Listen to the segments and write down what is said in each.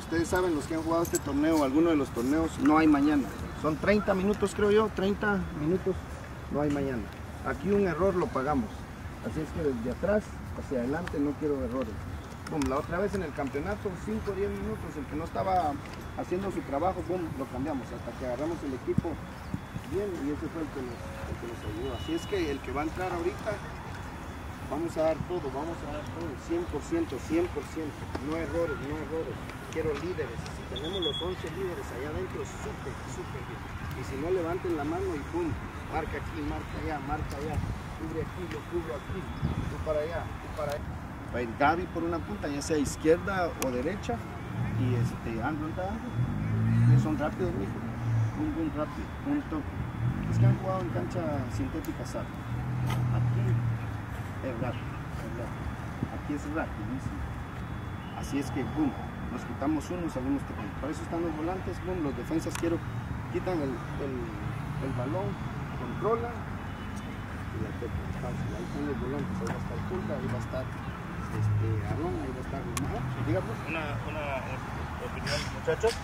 ustedes saben, los que han jugado este torneo o alguno de los torneos, no hay mañana. Son 30 minutos, creo yo, 30 minutos, no hay mañana. Aquí un error lo pagamos. Así es que desde atrás hacia adelante no quiero errores. Boom, la otra vez en el campeonato, 5 o 10 minutos, el que no estaba haciendo su trabajo, boom, lo cambiamos hasta que agarramos el equipo bien y ese fue el que nos ayudó. Así es que el que va a entrar ahorita, vamos a dar todo, 100%, 100%, no errores, no errores. Quiero líderes, si tenemos los 11 líderes allá adentro, súper bien. Y si no, levanten la mano y pum, marca aquí, marca allá, cubre aquí, lo cubro aquí, tú para allá, tú para allá. Va a ir Gaby por una punta, ya sea izquierda o derecha, y Andrew, son rápidos, mijo, un rápido, un toque. Es que han jugado en cancha sintética, ¿sabes? Aquí es rápido, aquí es rapidísimo. Así es que, boom, nos quitamos uno, salimos tocando. Para eso están los volantes, boom, los defensas quitan el balón, controlan y la tocan fácil. Ahí están los volantes, ahí va a estar Punta, ahí va a estar Aarón, ahí va a estar díganos. Una opinión, muchachos.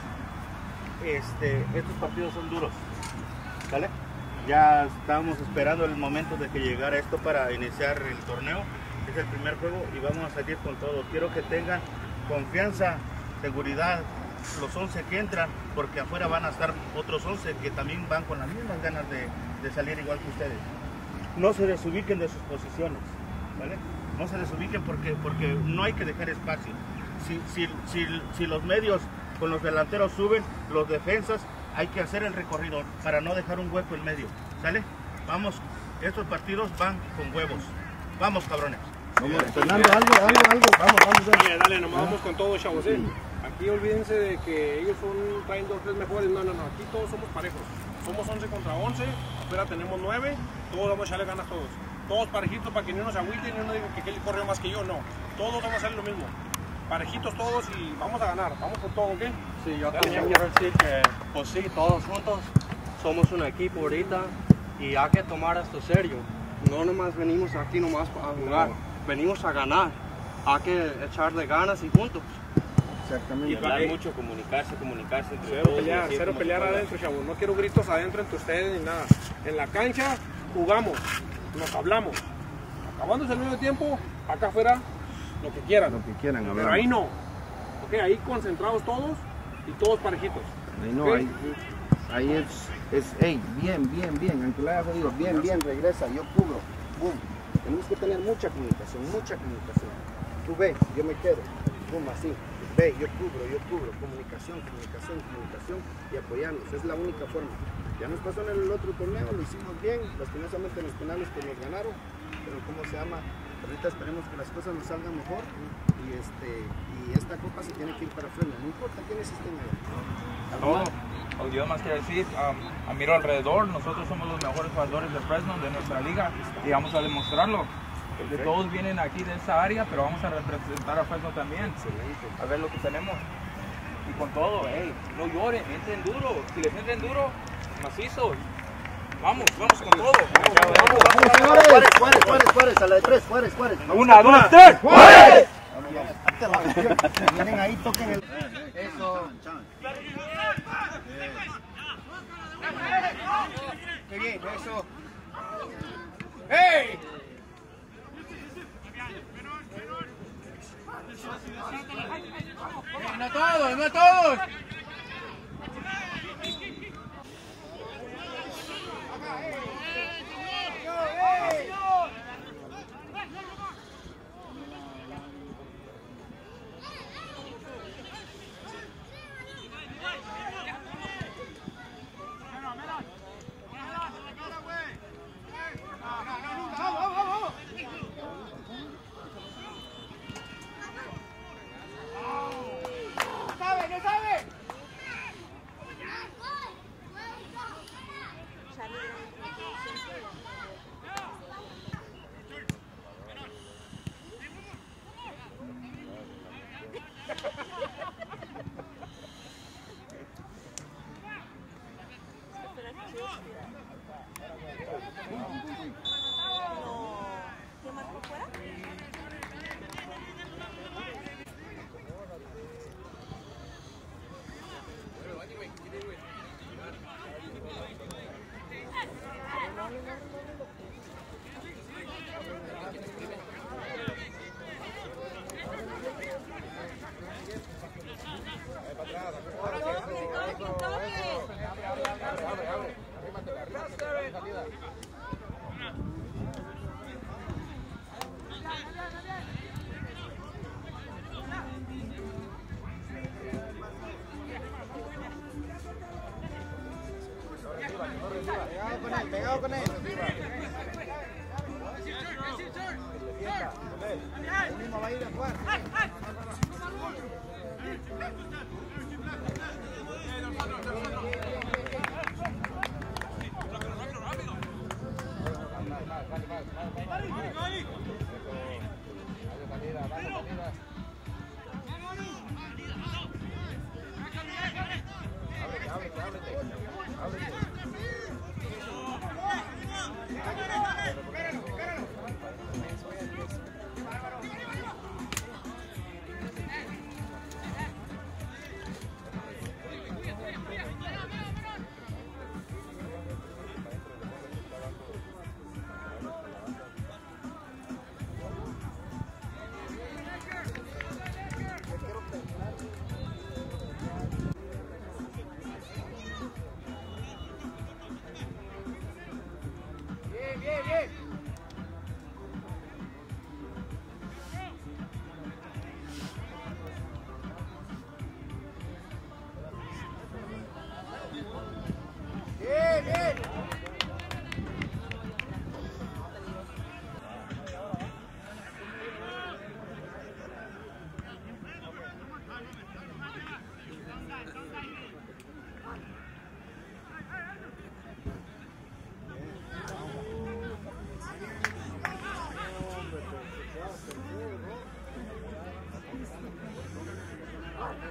Estos partidos son duros, ¿vale? Ya estábamos esperando el momento de que llegara esto para iniciar el torneo. Es el primer juego y vamos a salir con todo. Quiero que tengan confianza, seguridad, los 11 que entran, porque afuera van a estar otros 11 que también van con las mismas ganas de salir igual que ustedes. No se desubiquen de sus posiciones, ¿vale? No se desubiquen porque no hay que dejar espacio. Si los medios con los delanteros suben, los defensas, hay que hacer el recorrido para no dejar un hueco en medio, ¿sale? Vamos, estos partidos van con huevos. Vamos, cabrones. Vamos, Fernando, algo, vamos. Dale, nomás vamos con todo, chavos. Aquí olvídense de que ellos traen 2 o 3 mejores. No, aquí todos somos parejos. Somos 11 contra 11, afuera tenemos 9, todos vamos a echarle ganas todos. Todos parejitos para que ni uno se agüite ni uno diga que él corrió más que yo, no. Todos vamos a hacer lo mismo. Parejitos todos y vamos a ganar. Vamos con todo, ¿ok? Sí, yo también quiero decir que, pues sí, todos juntos somos un equipo ahorita y hay que tomar esto serio. No nomás venimos aquí nomás a jugar, venimos a ganar. Hay que echarle ganas y juntos. Exactamente. Y hablar mucho, comunicarse entre todos. Cero pelear adentro, chavos. No quiero gritos adentro entre ustedes ni nada. En la cancha jugamos, nos hablamos. Acabándose el medio tiempo, acá afuera, lo que quieran. Pero ahí no. Ok, ahí concentrados todos y todos parejitos. Ahí no, okay. ahí es bien, aunque lo haya jodido, bien, regresa, yo cubro, boom. Tenemos que tener mucha comunicación. Tú ves, yo me quedo, boom, así. Ve, yo cubro, comunicación y apoyarnos, es la única forma. Ya nos pasó en el otro torneo, lo hicimos bien, lastimosamente en los penales que nos ganaron, pero ¿cómo se llama? Ahorita esperemos que las cosas nos salgan mejor y esta copa se tiene que ir para frente, no importa quiénes estén allá. Yo más que decir, miro alrededor, nosotros somos los mejores jugadores de Fresno, de nuestra liga, y vamos a demostrarlo. De todos vienen aquí de esa área, pero vamos a representar a Fresno también. A ver lo que tenemos. Y con todo, no lloren, entren duro. Si les entren duro, macizos. Vamos con todo. Vamos, Juárez, a la de 3, Juárez. 1, 2, 3, ¡Juárez! Vienen ahí, toquen el... Eso. Qué bien, eso. ¡Hey! No todos.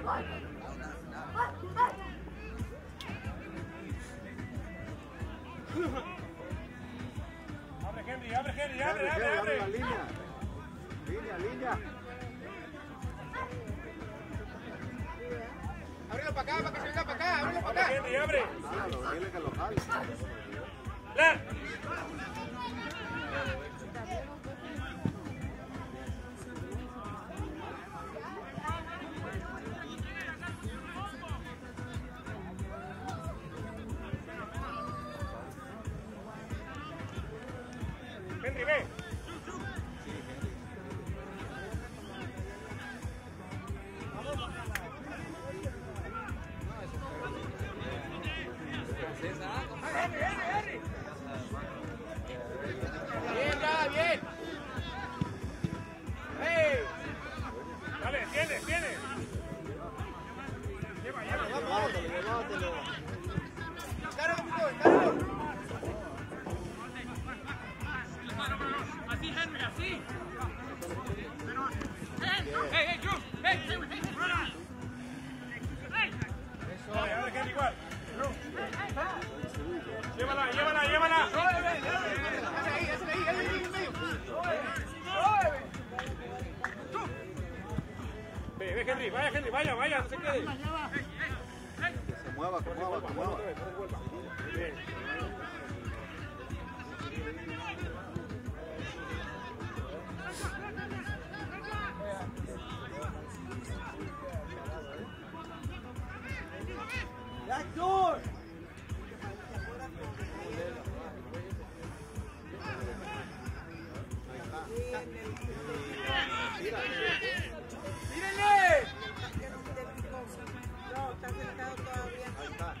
Abre, Henry, abre, Henry, abre. La línea. Línea. Ábrelo para acá, para que se venga para acá, ábrelo para acá. Abre, Henry, abre. Dile que lo jale. ¡La! Henry, ve. Bien, ya, bien. ¡Hey! Dale, tiene. Lleva. Llévatelo. ¡Claro, claro! Así, Henry, así. Hey, Drew. Hey, Dale, abre, Henry, igual. Llévala. Hazle ahí, en medio. Ve, Henry, vaya, no se quede. Que se mueva. Bien. ¡Mírenle! No, está sentado todavía. Ahí está.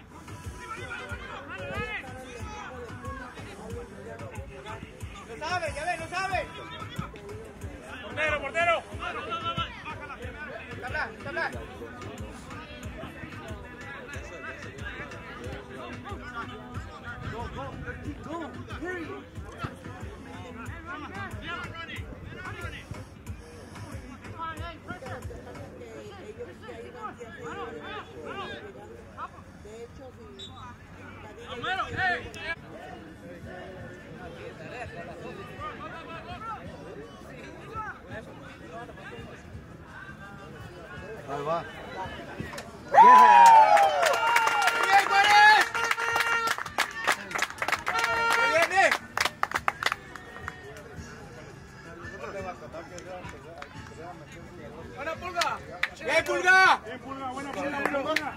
¡Lo sabe, ya ves, lo sabe! Portero. ¡Tabla! De hecho, Ahí va. ¡Bien, Juárez! ¡Viene! ¡Buena Pulga! ¡Bien, Pulga! Buena Pulga.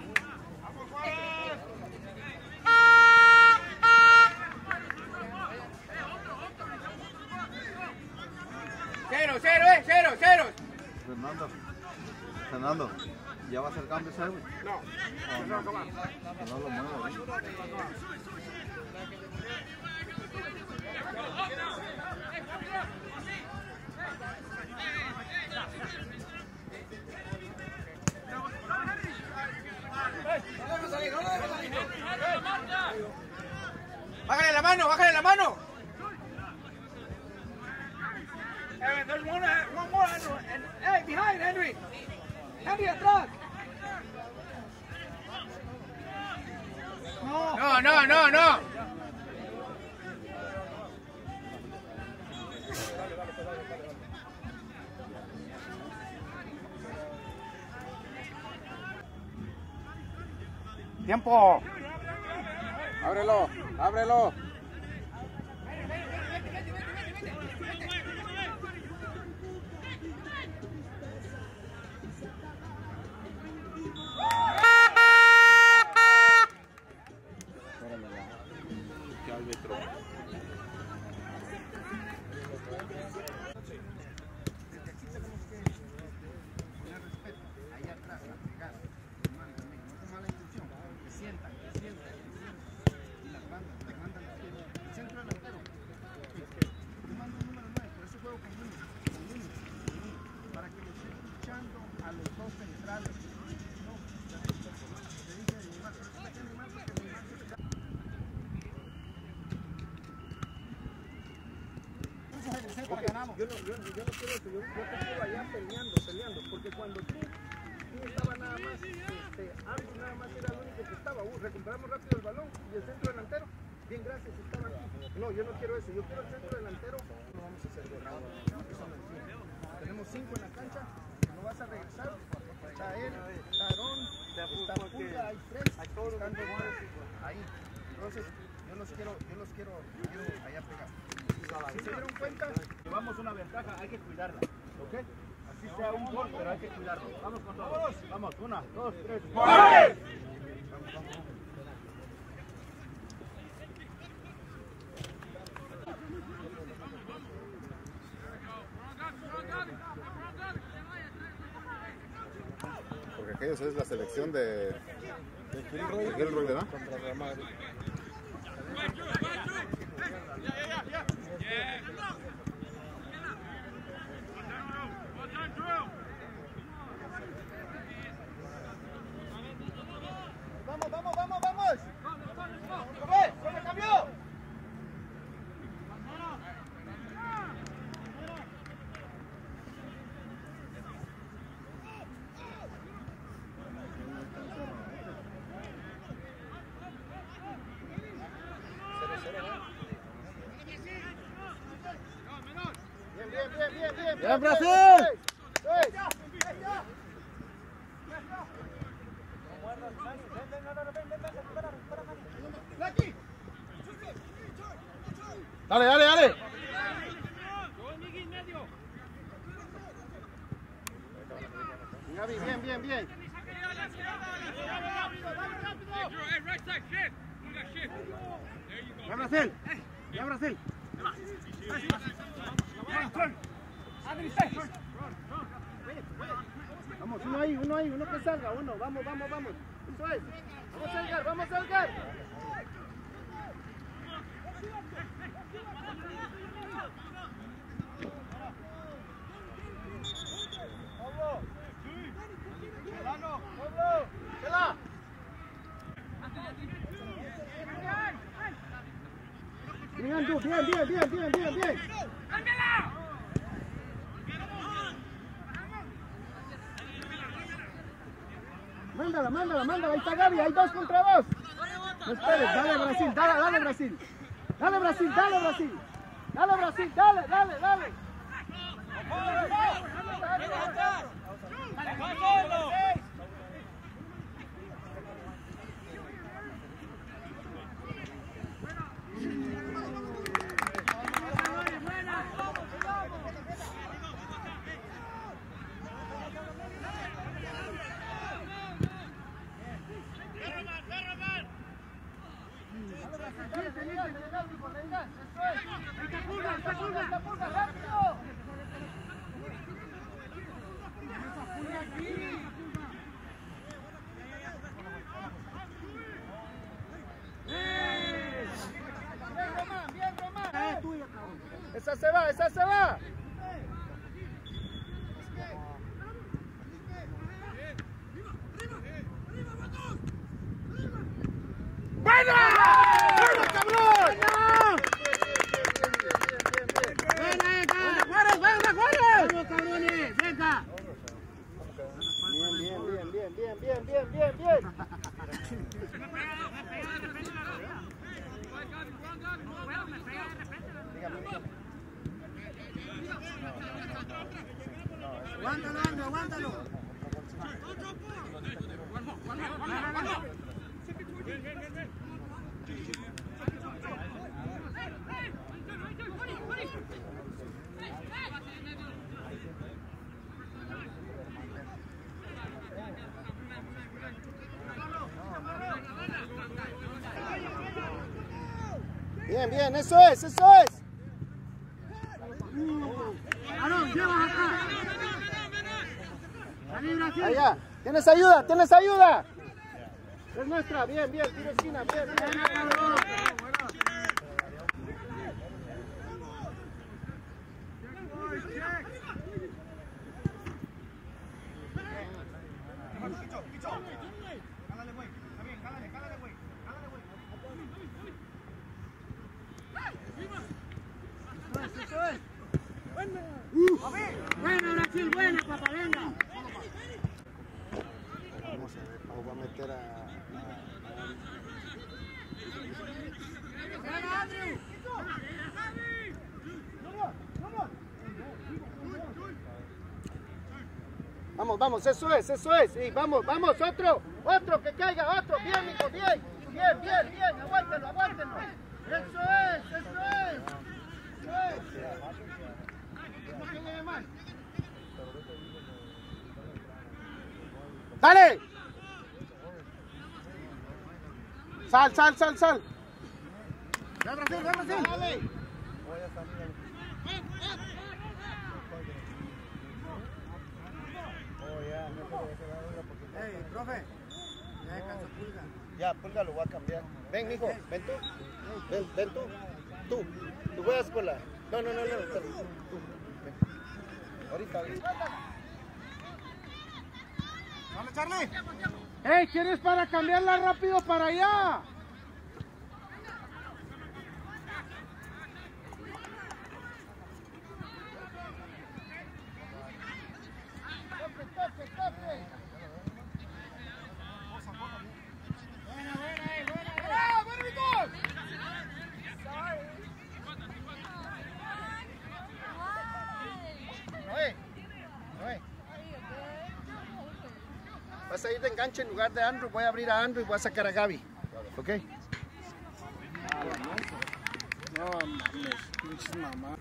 ¡Cero! Fernando, ¿ya va a hacer cambio ese güey? No, No lo mueva. ¡Bájale la mano! There's one more, and hey, behind Henry. Henry atrás. No. Tiempo. Ábrelo. Yo no quiero eso, yo te quiero allá peleando, porque cuando tú estaba nada más estaba? Recuperamos rápido el balón y el centro delantero. Bien, gracias, estaba aquí. No, yo no quiero eso, yo quiero el centro delantero. No vamos a hacer gol. Eso no entiendo. Tenemos 5 en la cancha, no vas a regresar. Está él, está Aarón, está Pulga, hay 3, están 2 ahí. Entonces, yo los quiero allá pegar. Si se dieron cuenta, Llevamos una ventaja, hay que cuidarla, ¿ok? Así sea un gol, pero hay que cuidarlo. Vamos con todos. Vamos, 1, 2, 3. ¡Vamos! Porque aquellos es la selección de Gilroy, ¿verdad? Contra Real Madrid. ¡Vamos! ¡Se me cambió! Bien, Brasil. Dale. Gaby, bien. Ya Brasil. Vamos, uno ahí, uno que salga, uno, vamos. Eso es. Vamos a salgar. Bien. Mándala, ahí está Gaby, hay 2 contra 2. No esperes, dale Brasil. Esa se va. ¡Buena! ¡Buena, cabrón! ¡Vamos, cabrones! ¡Venga! Bien. Aguántalo. Bien, eso es. Aarón, lleva acá. Allá. ¿Tienes ayuda? Es nuestra, bien, tiro esquina, bien. Buena, Brasil, buena, papá, venga. Vamos a ver, voy a meter a Vamos, vamos, eso es. Sí, vamos, vamos, otro, que caiga, otro. Bien, hijo, bien, aguántalo. Eso es. No tiene más. ¡Dale! ¡Sal! ¡Ya, Brasil! ¡Dale! Hey, profe, ya descansó Pulga. Ya, Pulga lo voy a cambiar. Ven, mijo, ven tú. Ven tú. Tú juegas con la... No. Tú. Ven. Ahorita. ¡Dale, Charlie! ¡Hey! ¿Quieres para cambiarla rápido para allá? Toque. Vas a ir de enganche en lugar de Andrew. Voy a abrir a Andrew y voy a sacar a Gaby. ¿Ok? No mames, pinches mamá.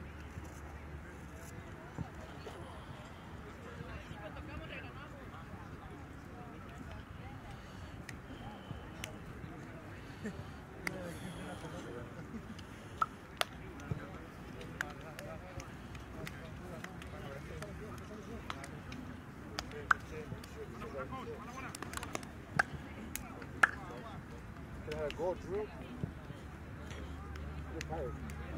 Go, Drew. You're tired.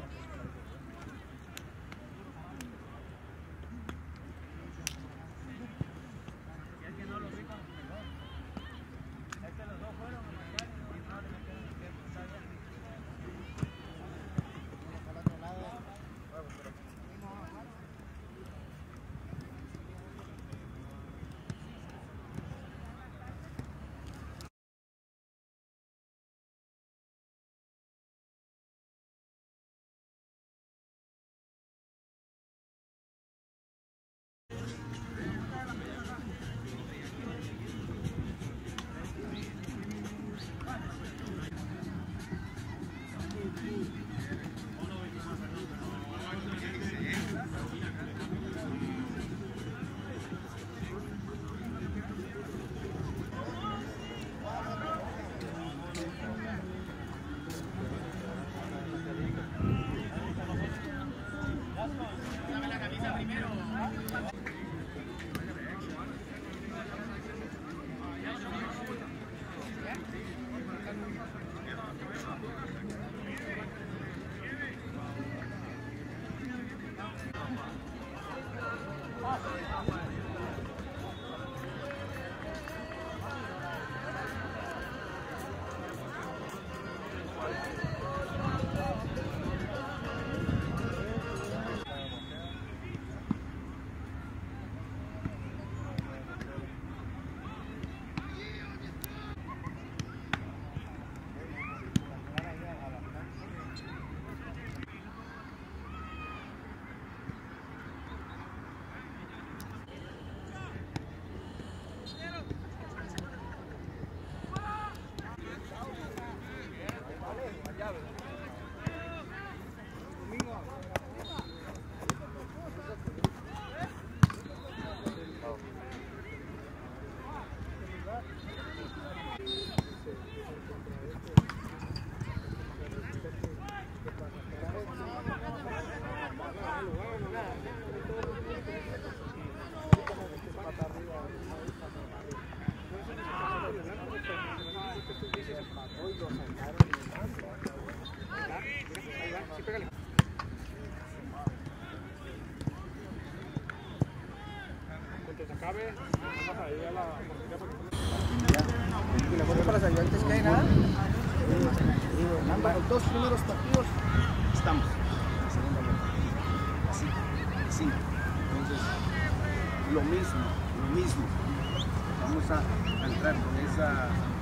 Los dos primeros partidos estamos en la segunda vuelta. Así. Entonces, lo mismo. Vamos a entrar con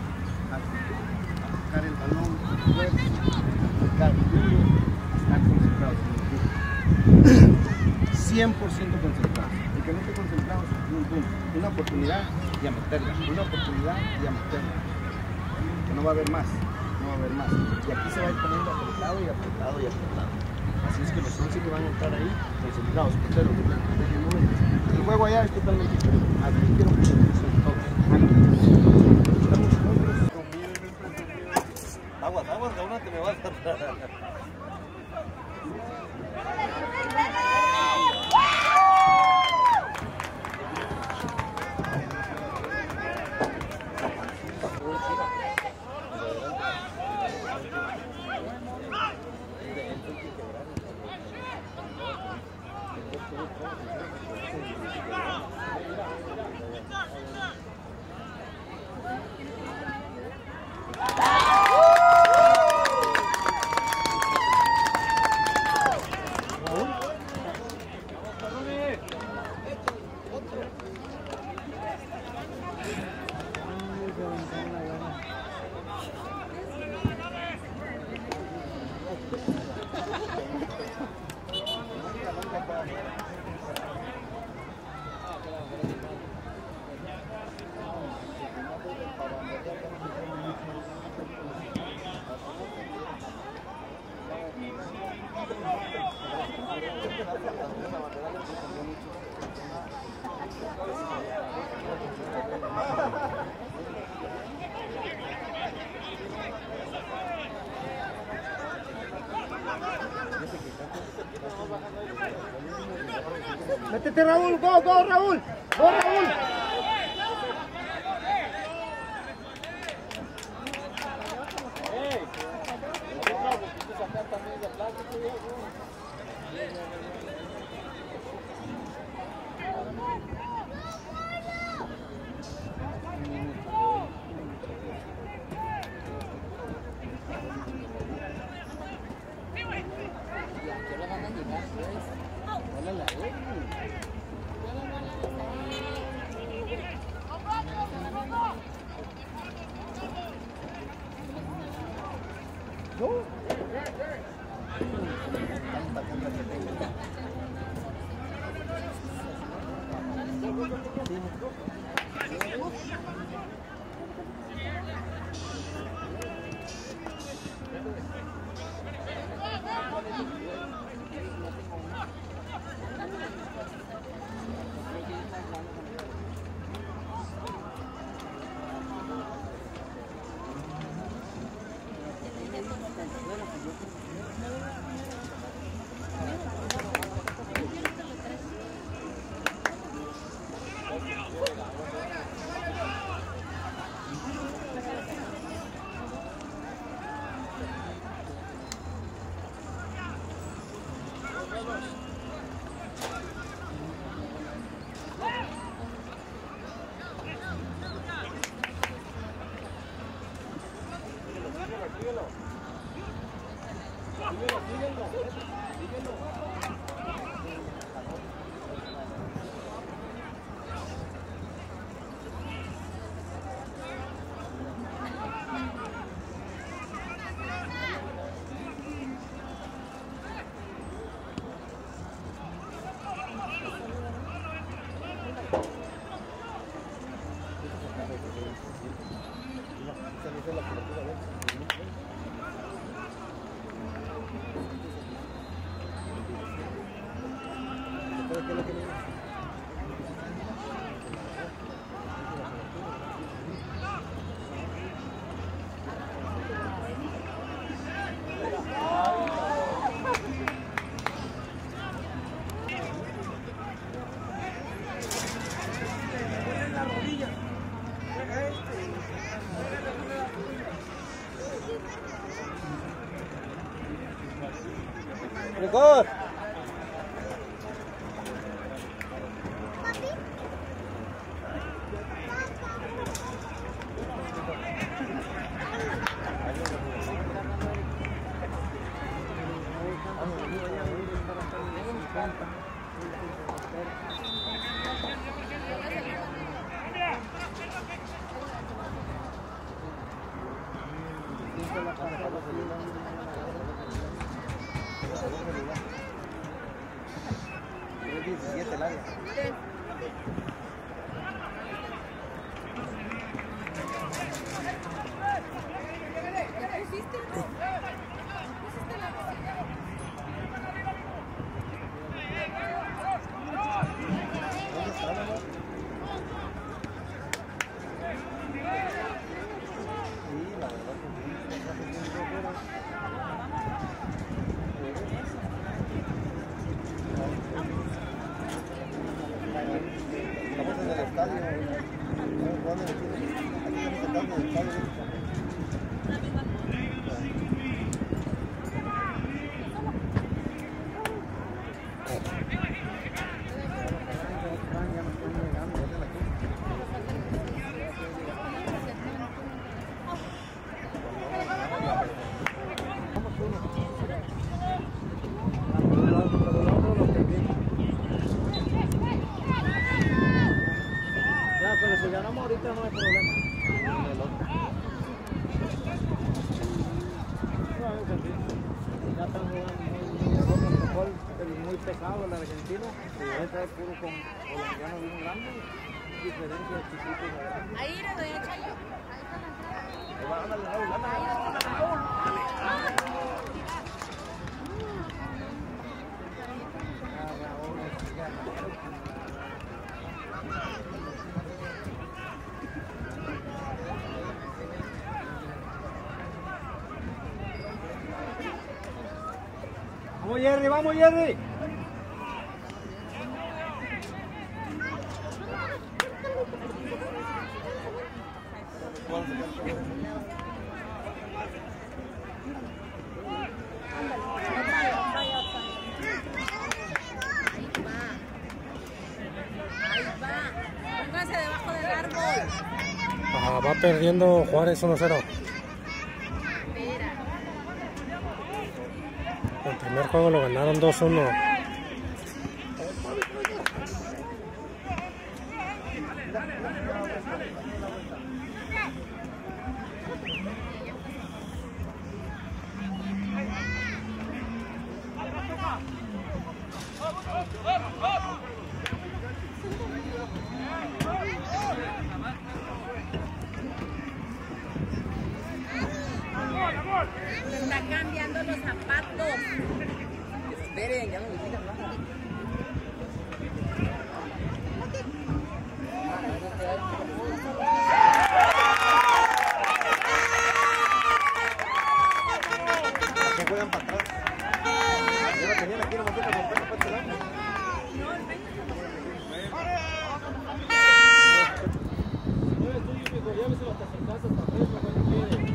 a tocar el balón fuerte, a tocar duro, están concentrados en el equipo. 100% concentrados. El que no esté concentrado es una oportunidad y a meterla, una oportunidad y a meterla. Que no va a haber más, no va a haber más. Y aquí se va a ir poniendo apretado y apretado y apretado. Así es que los 11 que van a estar ahí, concentrados, porteros, el juego allá es totalmente diferente. Aquí quiero que se todos. Estamos juntos. Aguas, que uno te me va a saltar. Métete, Raúl, go, Raúl, Raúl. Record. Vamos Jerry, vamos Jerry. Pónganse debajo del árbol. Va perdiendo Juárez 1-0. El primer juego lo ganaron 2-1. Está cambiando los zapatos. Esperen, ya no me digan nada. Que juegan para atrás. Ya la tenían aquí, nomás que romper para este lado. Llévese los casetazos para atrás, para cuando quiere.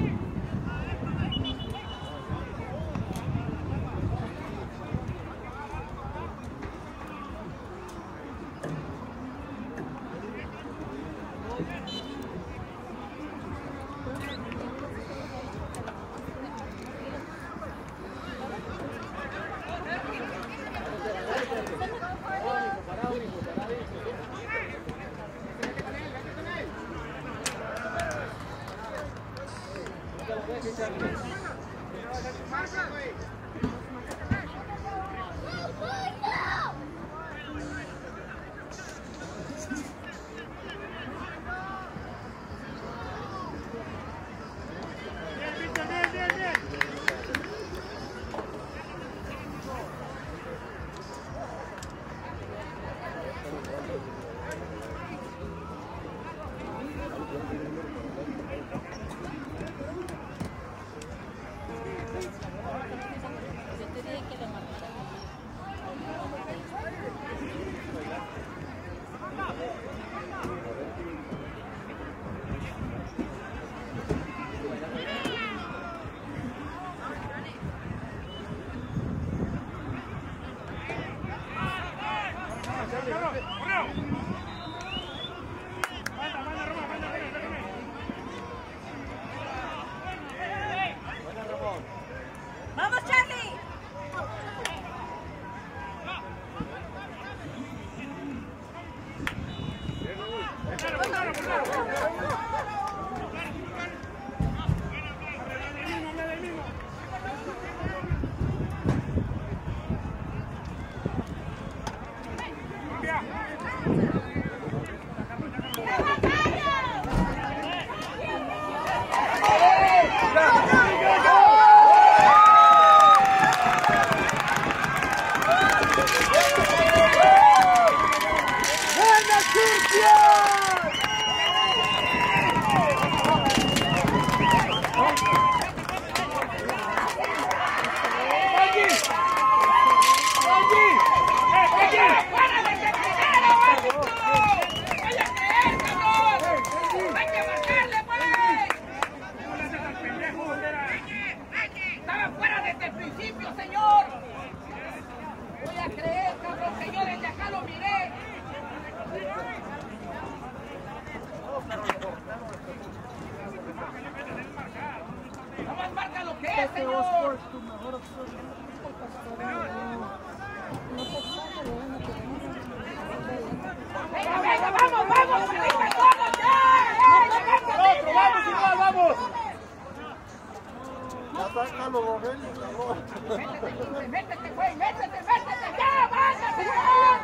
¿Qué, señor? Venga, venga, vamos, vamos, arriba todos, ya. Otro, vamos, igual, vamos. Ya saca los Rogelio, cabrón. Métete, güey, métete, ya, vaya, señor.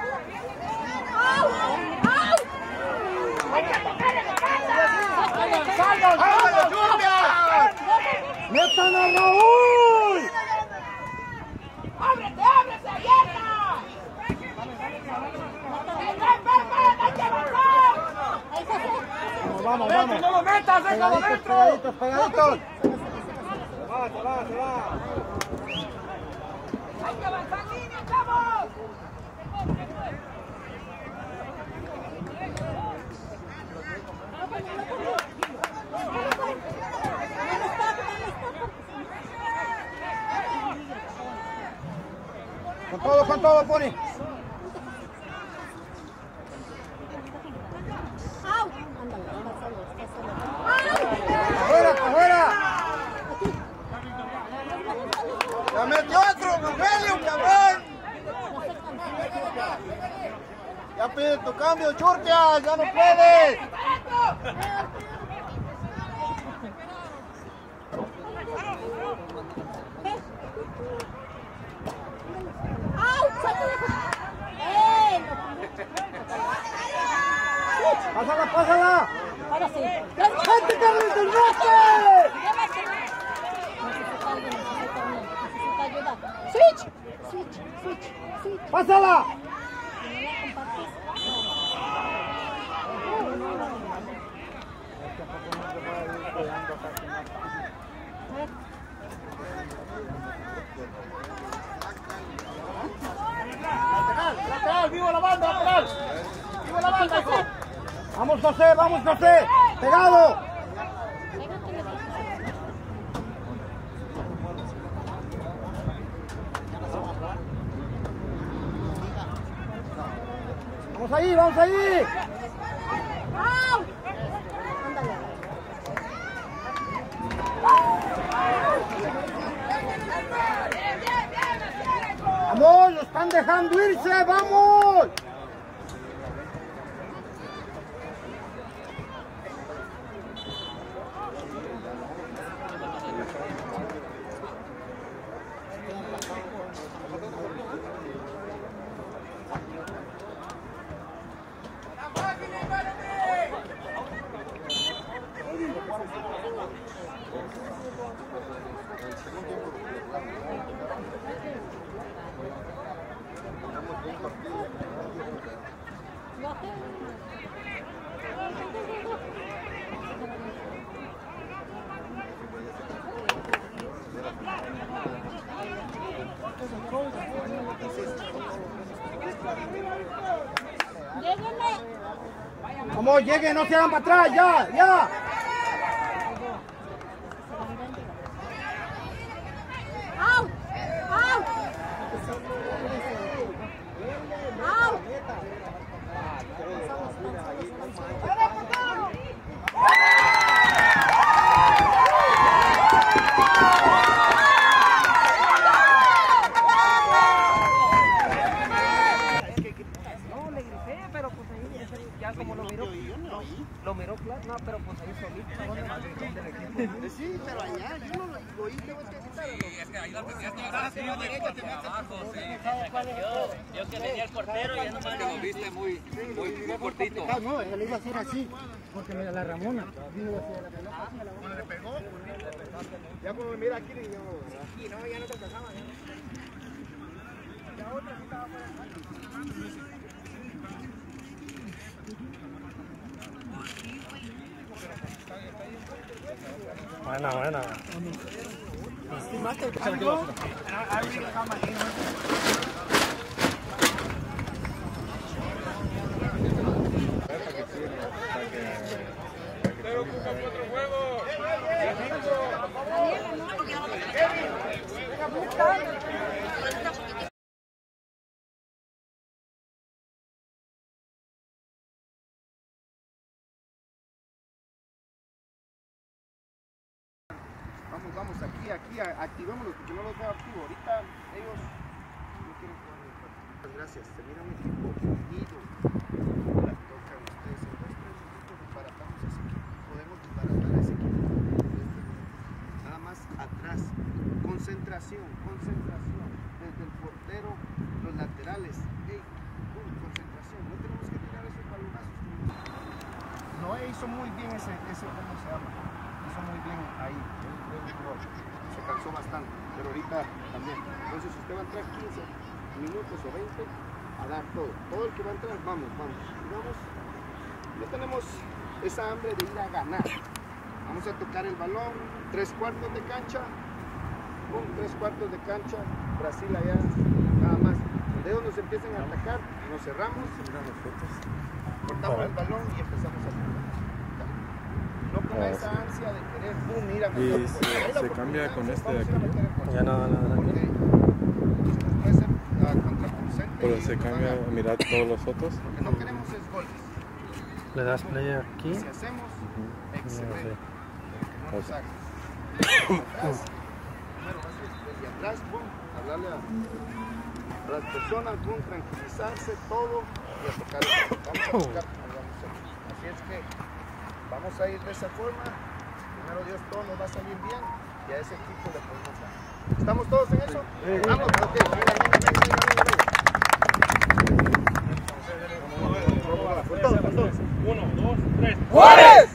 Hay que tocarle la banda. ¡Salgan, Julia! ¡Metan a Raúl! ¡Ábrete, ábrete, abierta! Vamos, vamos. ¡No lo metas, déjalo dentro! Pegaditos, pegaditos. Se va. ¡Hay que avanzar línea, chavos! Con todo, Pony. ¡Afuera, afuera! ¡Ya metió otro, Rogelio, cabrón! Ya pide tu cambio, Churtia, ya no puedes. ¡Pásala, pásala! Ahora sí. ¡Vete, Carlos del Norte! Necesita ayuda. Switch. ¡Pásala! ¡Lateral! ¡Viva la banda, lateral! ¡Viva la banda, hijo! ¡Vamos, José! ¡Pegado! ¡Vamos ahí! ¡Vamos! ¡Lo están dejando irse! ¡Vamos! Vamos, lleguen, no se hagan para atrás, ya. No, le grité, pero pues ahí ya como lo miró. Lo miró claro, no, pero pues ahí solito. Sí, pero allá, yo no lo oí, tengo que quitarlo. Sí, es que ahí la tenías que agarrar así derecha, te metes abajo, sí. Yo que tenía el portero y ya no me lo viste muy cortito. No, él iba a hacer así, porque mira la Ramona. ¿Cómo le pegó? Ya como mira aquí, niño. Aquí, no, ya no te alcanzaba. La otra sí estaba fuera. Buena. Pero ocupa otro juego. vamos aquí, activémoslos porque no los veo activos. Ahorita ellos no quieren jugar. Muchas gracias, se mira un equipo unido. La tocan ustedes en 2-3 minutos, desbaratamos a ese equipo. Podemos desbaratar a ese equipo. Nada más atrás. Concentración. Desde el portero, los laterales. Hey, concentración. No tenemos que tirar esos balonazos. Noé hizo muy bien ese ¿cómo se llama? Hizo muy bien ahí. Se cansó bastante, pero ahorita también. Entonces usted va a entrar 15 minutos o 20 a dar todo. Todo el que va a entrar, vamos. No tenemos esa hambre de ir a ganar. Vamos a tocar el balón, 3/4 de cancha. 3/4 de cancha, Brasil allá, nada más. Donde ellos nos empiecen a atacar, nos cerramos, cortamos el balón y empezamos a jugar. No con esa ansia de querer, mira, y se cambia con este de aquí. Ya no. Puede ser contraproducente. Pero se cambia, mirad todos los otros. Lo que no queremos es goles. Le das play aquí. Si hacemos, excelente. No nos hagas. Y atrás, hablarle a las personas, tranquilizarse, todo y a tocar el balón. Así es que vamos a ir de esa forma. Primero Dios, todo nos va a salir bien y a ese equipo le podemos dar. ¿Estamos todos en eso? Vamos, ok. Con todos. 1, 2, 3. ¡Juárez!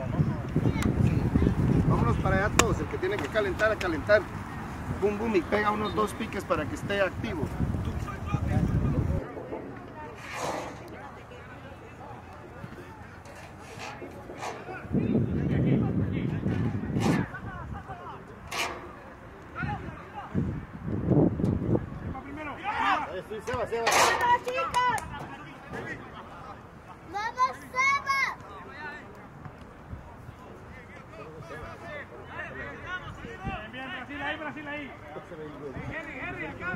Vámonos para allá todos. El que tiene que calentar, a calentar. Boom, y pega unos 2 piques para que esté activo. Brasil ahí. Henry, acá.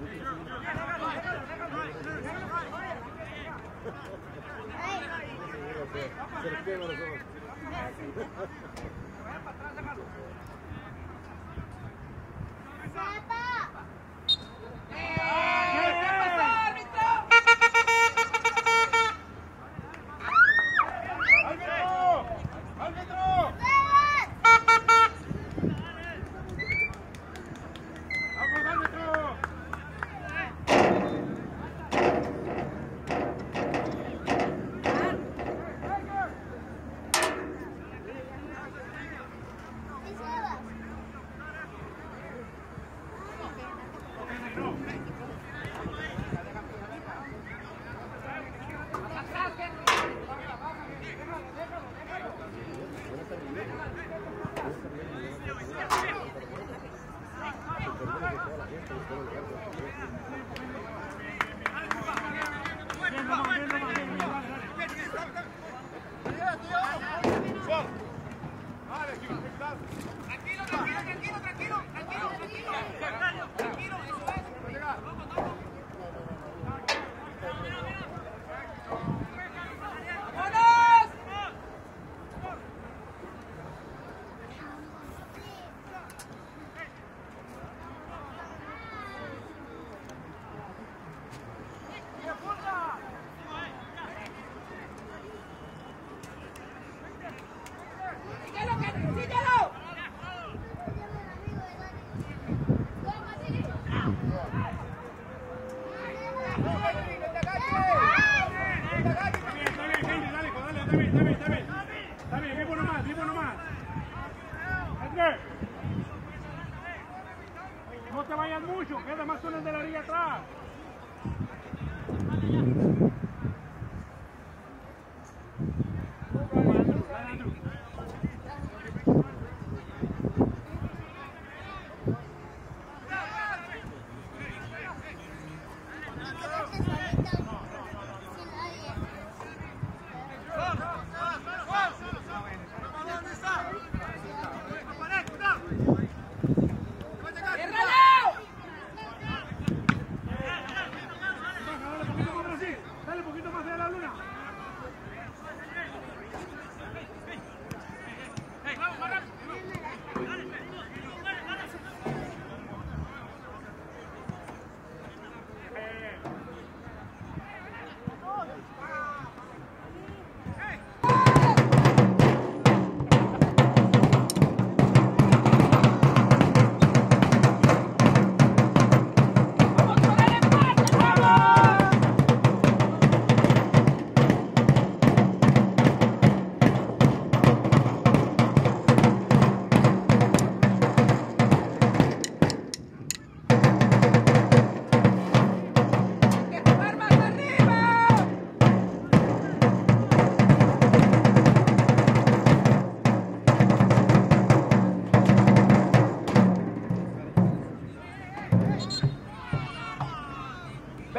No te vayas mucho, queda más zonas de la liga atrás.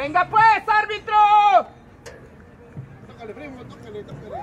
¡Venga pues, árbitro! Tócale, primo, tócale, tócale.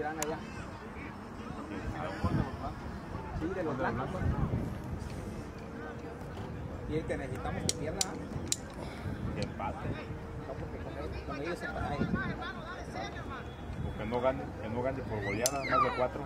dan allá. Sí, de los blancos. Y el que necesitamos que pierda. Que empate. No, porque con ellos se empatan ahí. Que no gane por goleada, más de 4.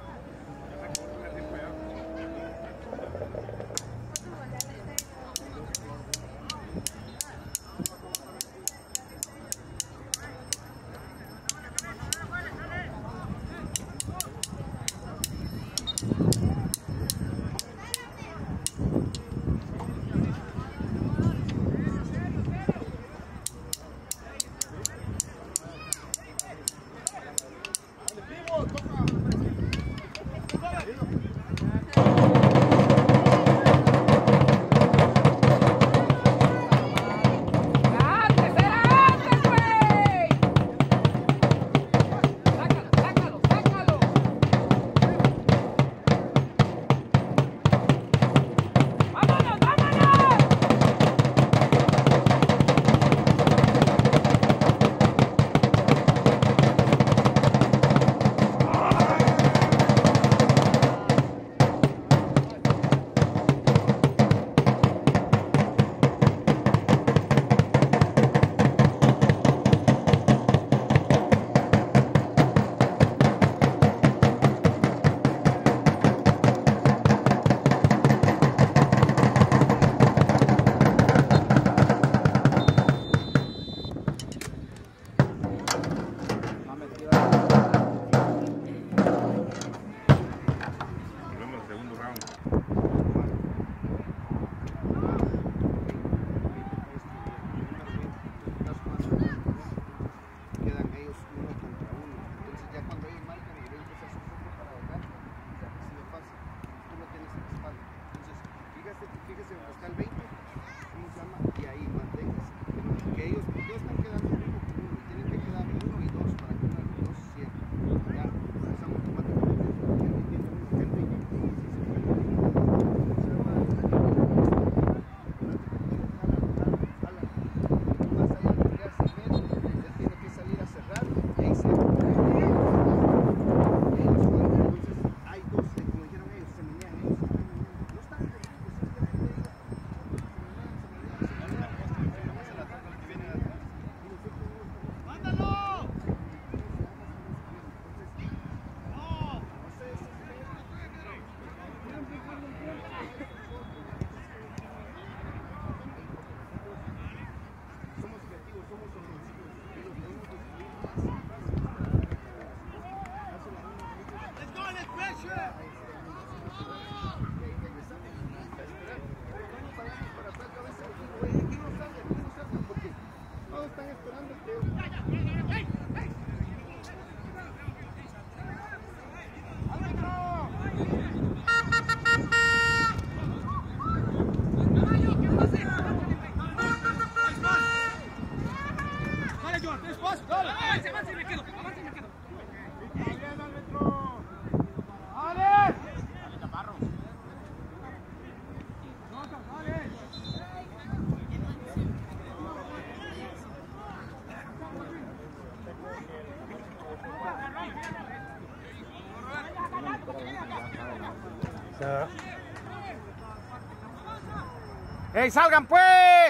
¡Ey, salgan pues!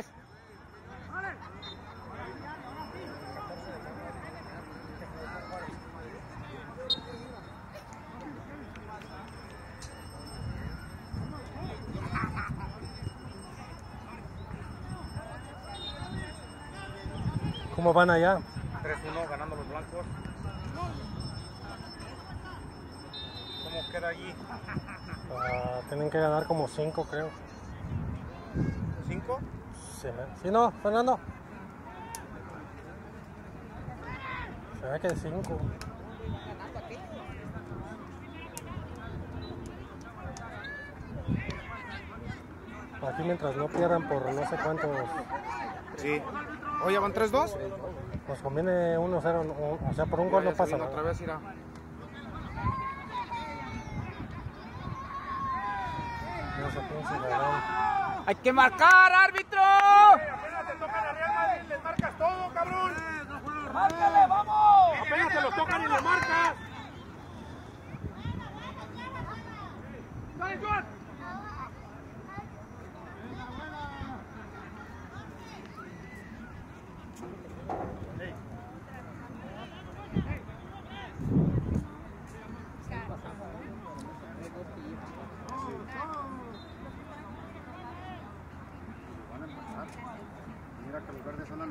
¿Cómo van allá? 3-1 ganando los blancos. ¿Cómo queda allí? Tienen que ganar como 5, creo. ¿5? Sí, ¿sí no, Fernando? Se ve que 5. Aquí mientras no pierdan por no sé cuántos. Sí. Oye, ¿van 3-2? Nos conviene 1-0, o sea, por un gol no pasa nada. Otra vez irá. No sé quién se ganó. ¡Hay que marcar, árbitro! Apenas te tocan a Real Madrid, les marcas todo, cabrón. ¡Márcale, vamos! Apenas te los tocan y les marcas.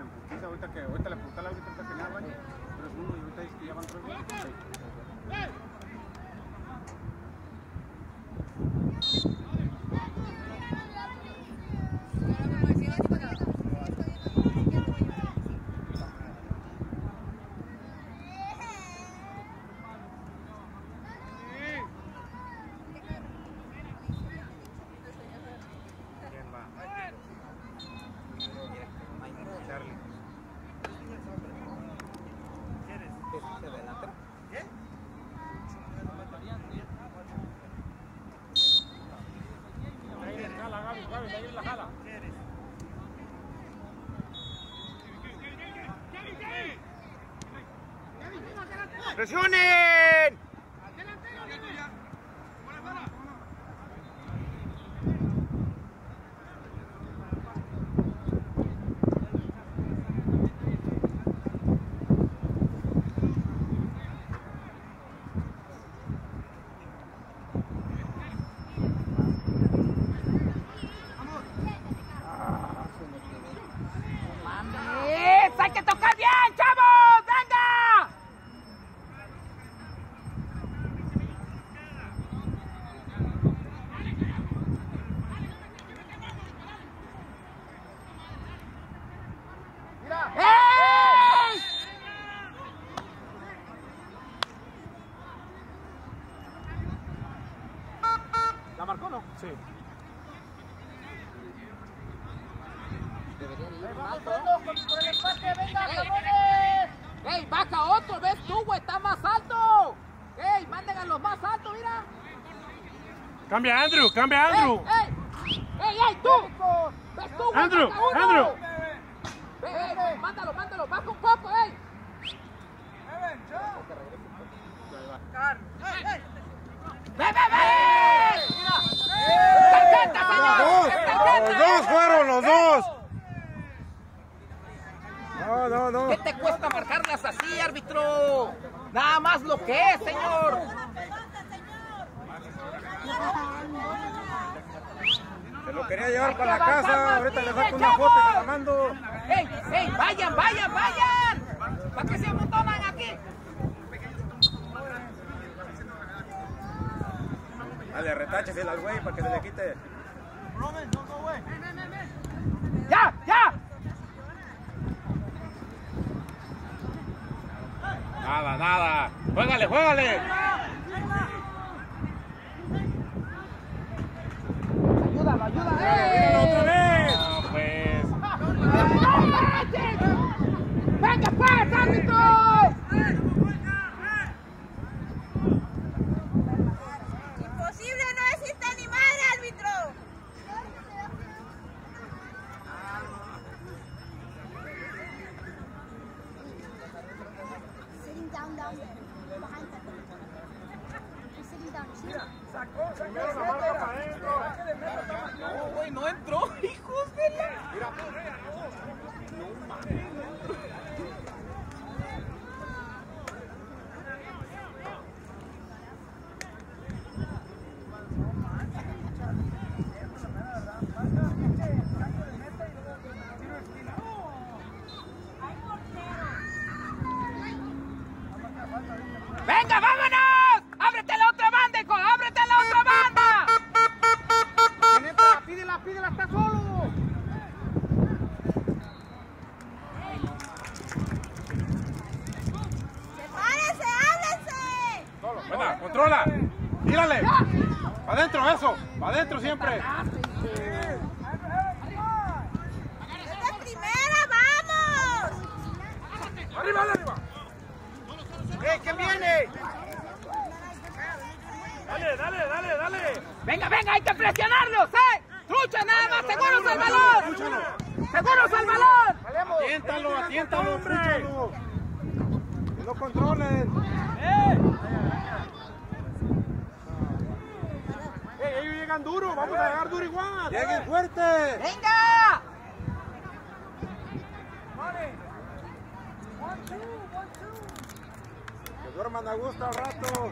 en putiza, ahorita le pregunté al árbitro que ya bañe 3-1 y ahorita dice que ya van 3-1. ¡Presionen! ¡Hay que tocar bien, chavos! ¡Venga! ¡Ey! ¿La marcó no? Sí. ¡Por el empate, venga, cabrones! ¡Ey, baja otro! ¿Ves tú, güey? ¡Está más alto! ¡Ey, manden a los más altos, mira! Cambia Andrew, cambia Andrew. ¡Ey, tú! ¿Ves tú, güey? Andrew, ¡Baja uno! Andrew. ¡Ey, mándalo! ¡Baja un poco, ey! ¡Ve! ¡Tarjeta, señor! ¡Los dos fueron, los dos! No. ¿Qué te cuesta marcarlas así, árbitro? Nada más lo que es, señor. Se lo quería llevar para la casa, ahorita le saco una foto y se la mando. ¡Ey! ¡Vayan! ¿Para qué se amontonan aquí? Dale, retáchesela al güey para que se le quite. ¡Ya! Nada. Juégale. ¡Ayúdalo! ¡Otra vez! No, pues. ¡Venga, pues, árbitro! Imposible, no existe ni madre, árbitro. Sitting down there, behind that. You're sitting down. No, güey, no entró, hijos de la... ¡Venga, vámonos! ¡Ábrete la otra banda, hijo! ¡Ábrete la otra banda! ¿Quién entra? Pídela, está solo. ¡Sepárense, háblense! Venga, controla. Tírale. Adentro, eso. Adentro siempre. ¡Esta es primera, vamos! Arriba. ¿Quién viene? Dale. ¡Venga, hay que presionarlos, eh! ¡Trucha, nada más! ¡Seguros al balón! ¡Seguros al balón! Atiéntalo, hombre. Que lo controlen. Ellos llegan duro, vamos a llegar duro igual. ¡Lleguen fuerte! ¡Venga! Que duerman a gusto al rato.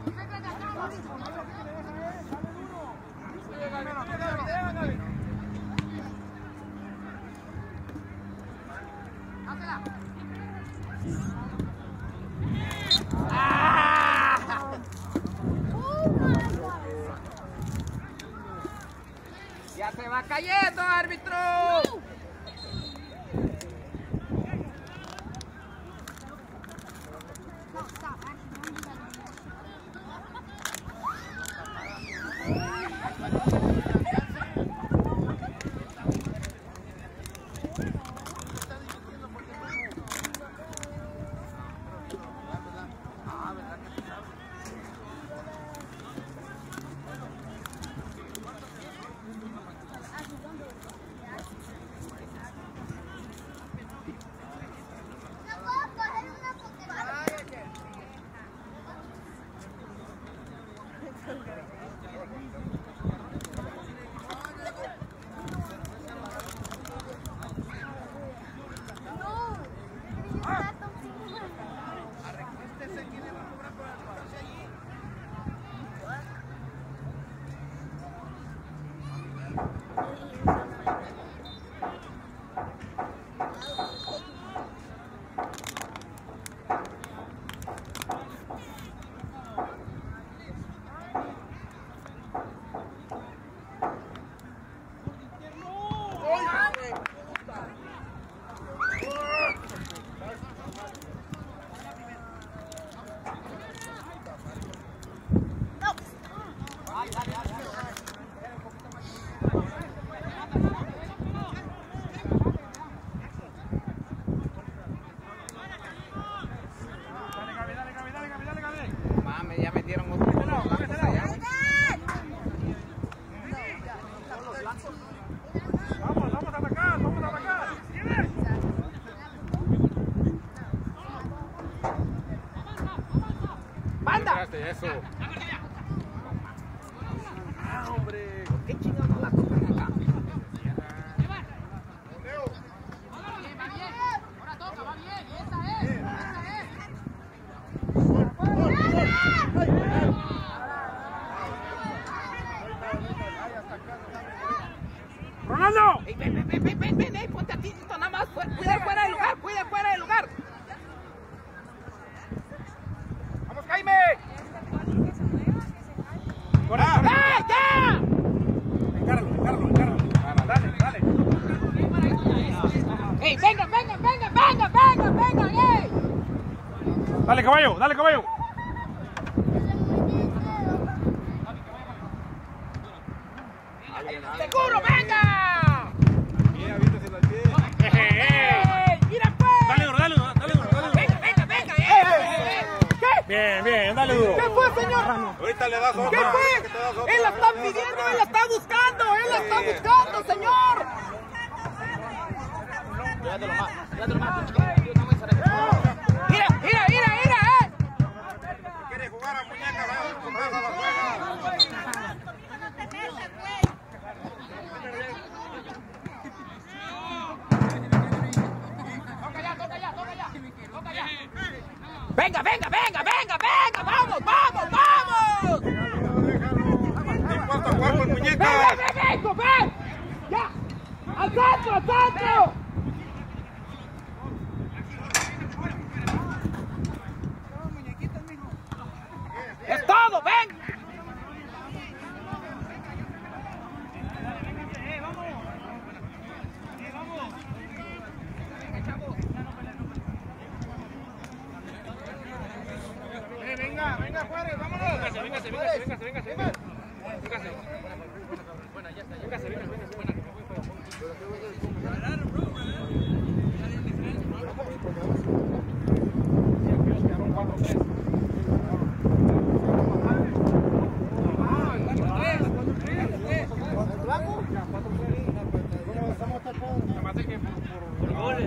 ¡Hazla! Ya se va cayendo, árbitro. Eso. Ah, hombre, ¿qué chingados no la tocan acá? Va bien, ahora toca, va bien, esa es. ¡Ronaldo! Ven, ponte atento nada más, cuida fuera del lugar. ¡Vamos, Jaime! ¡Ya! Encáralo. Dale. ¡Ey, venga, ey! Dale, caballo. ¡Seguro, venga! ¡Mira, pues! Dale duro. Venga, Bien, dale duro. ¿Qué fue, señor? Ahorita le das otra. ¿Qué fue? Él la está pidiendo, él la está buscando, señor. Llévatelo más. Mira. ¿Quiere jugar a muñeca? Vamos a la juega. Toca ya. Venga, vamos. Dispuesto a jugar con muñeca. Ven. Ya. Al centro. Es todo, ven. Venga, Juárez, vámonos. Véngase. Bueno, ya está. Véngase. Por goles.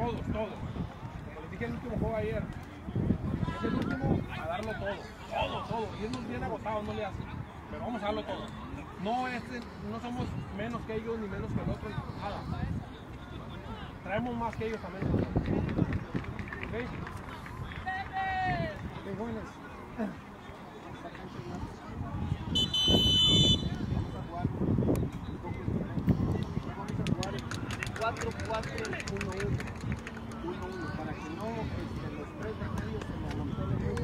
todos. Como les dije en el último juego ayer, es el último a darlo todo. Y es bien agotado, no le hace. Pero vamos a darlo todo. No somos menos que ellos ni menos que el otro, nada. Traemos más que ellos también. ¿Ok? ¿Qué jóvenes? Vamos a jugar 4-4-1-1 para que no los tres de medio se me amontonen mucho.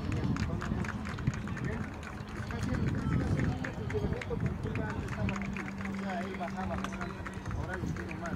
Ahí bajaba bastante, ahora los quiero más.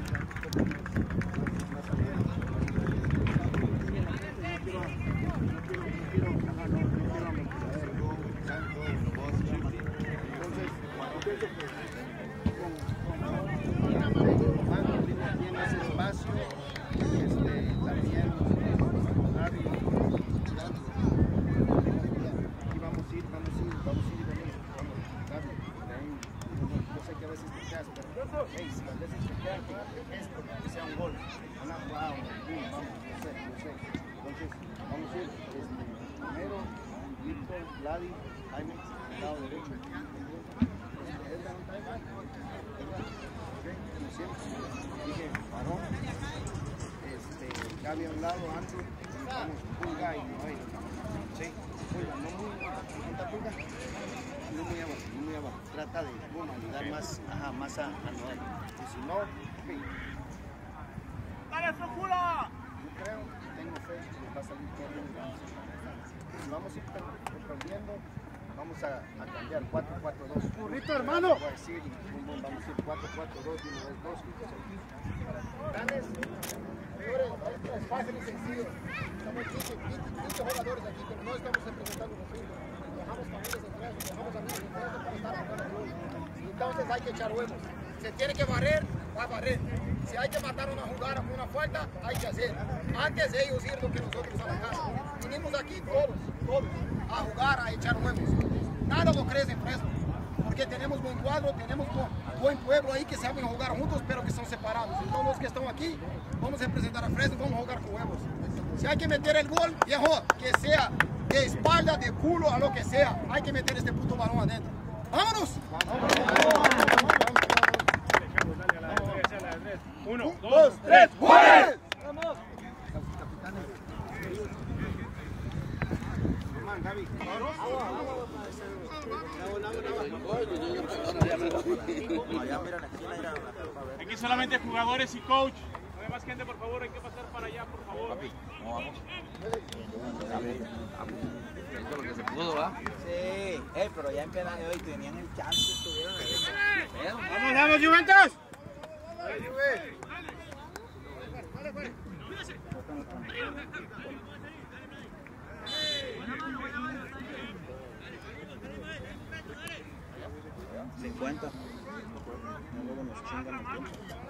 Vladi, Jaime, lado derecho. Como siempre, dije, varón. Gaby a un lado, Andrew. Vamos, pulga y no hay. Sí, pulga, no muy pulga. No muy abajo. Trata de ayudar más, más a Noel. Y si no, ¡Dale su culo! Yo creo, tengo fe que va a salir todo bien. Si vamos a ir perdiendo, vamos a cambiar 4-4-2. ¡Burrito, hermano! Voy a decir, vamos a ir 4-4-2, 1-2-2, grandes, señores, es fácil y sencillo. Somos 15 jugadores aquí, pero no estamos representando los hijos. Dejamos familias atrás, dejamos amigos atrás para estar jugando. Entonces hay que echar huevos. Se tiene que barrer, va a barrer. Si hay que matar una jugada con una falta, hay que hacer. Antes de ellos ir lo que nosotros a la casa. Vinimos aquí todos, a jugar, a echar huevos. Nada lo crece en Fresno, porque tenemos buen cuadro, tenemos buen pueblo ahí que saben jugar juntos, pero que son separados. Entonces los que están aquí, vamos a representar a Fresno, vamos a jugar con huevos. Si hay que meter el gol, viejo, que sea de espalda, de culo, a lo que sea, hay que meter este puto balón adentro. ¡Vámonos! Uno, dos, tres, ¡juegue! ¡Vamos! Gaby. Aquí solamente jugadores y coach. No hay más gente, por favor. Hay que pasar para allá, por favor. Vamos. Lo que se pudo, ¿va? Sí, pero ya en penal de hoy tenían el chance, estuvieron ahí. ¡Vamos, Juventus! $50. Luego nos chingan el tiempo.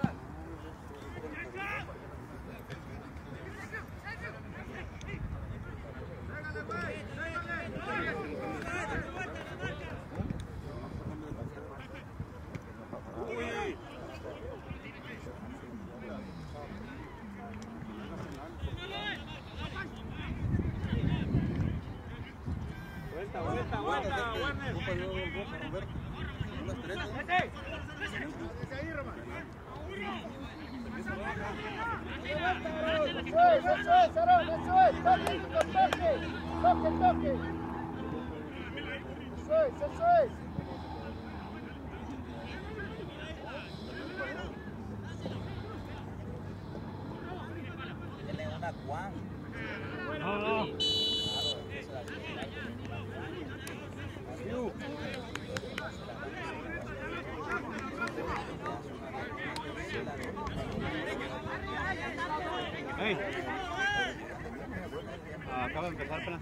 Tiene una Juan. Hey. Acaba de empezar apenas.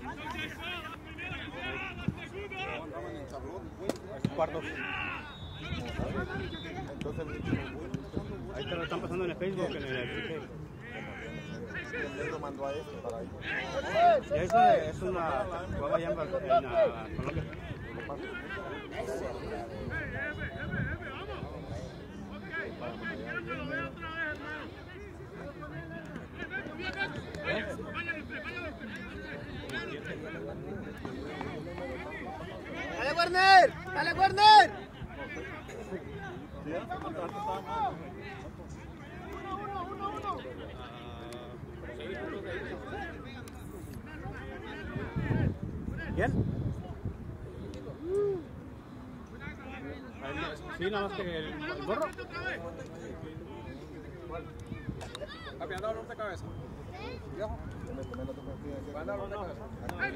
Cuartos. Ahí te lo están pasando en el Facebook, en el Él lo mandó a esto para ahí. Eso es una jugada allá en Colombia. Werner! ¡Dale, Werner! ¿Bien? Sí, nada más que el gorro. Papi, anda dolor de cabeza. ¿Viejo? Anda dolor de cabeza.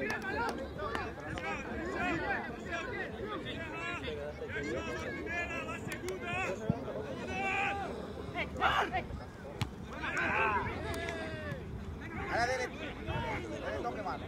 Ahora dele toque, mano.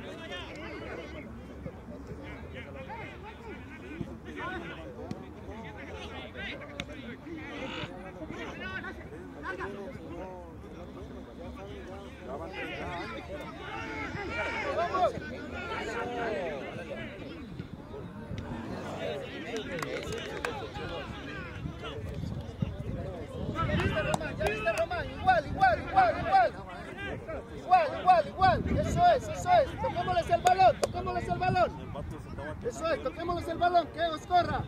Ya viste, Román, igual. Eso es. Toquémosles el balón. Eso es, toquémosles el balón, que os corra.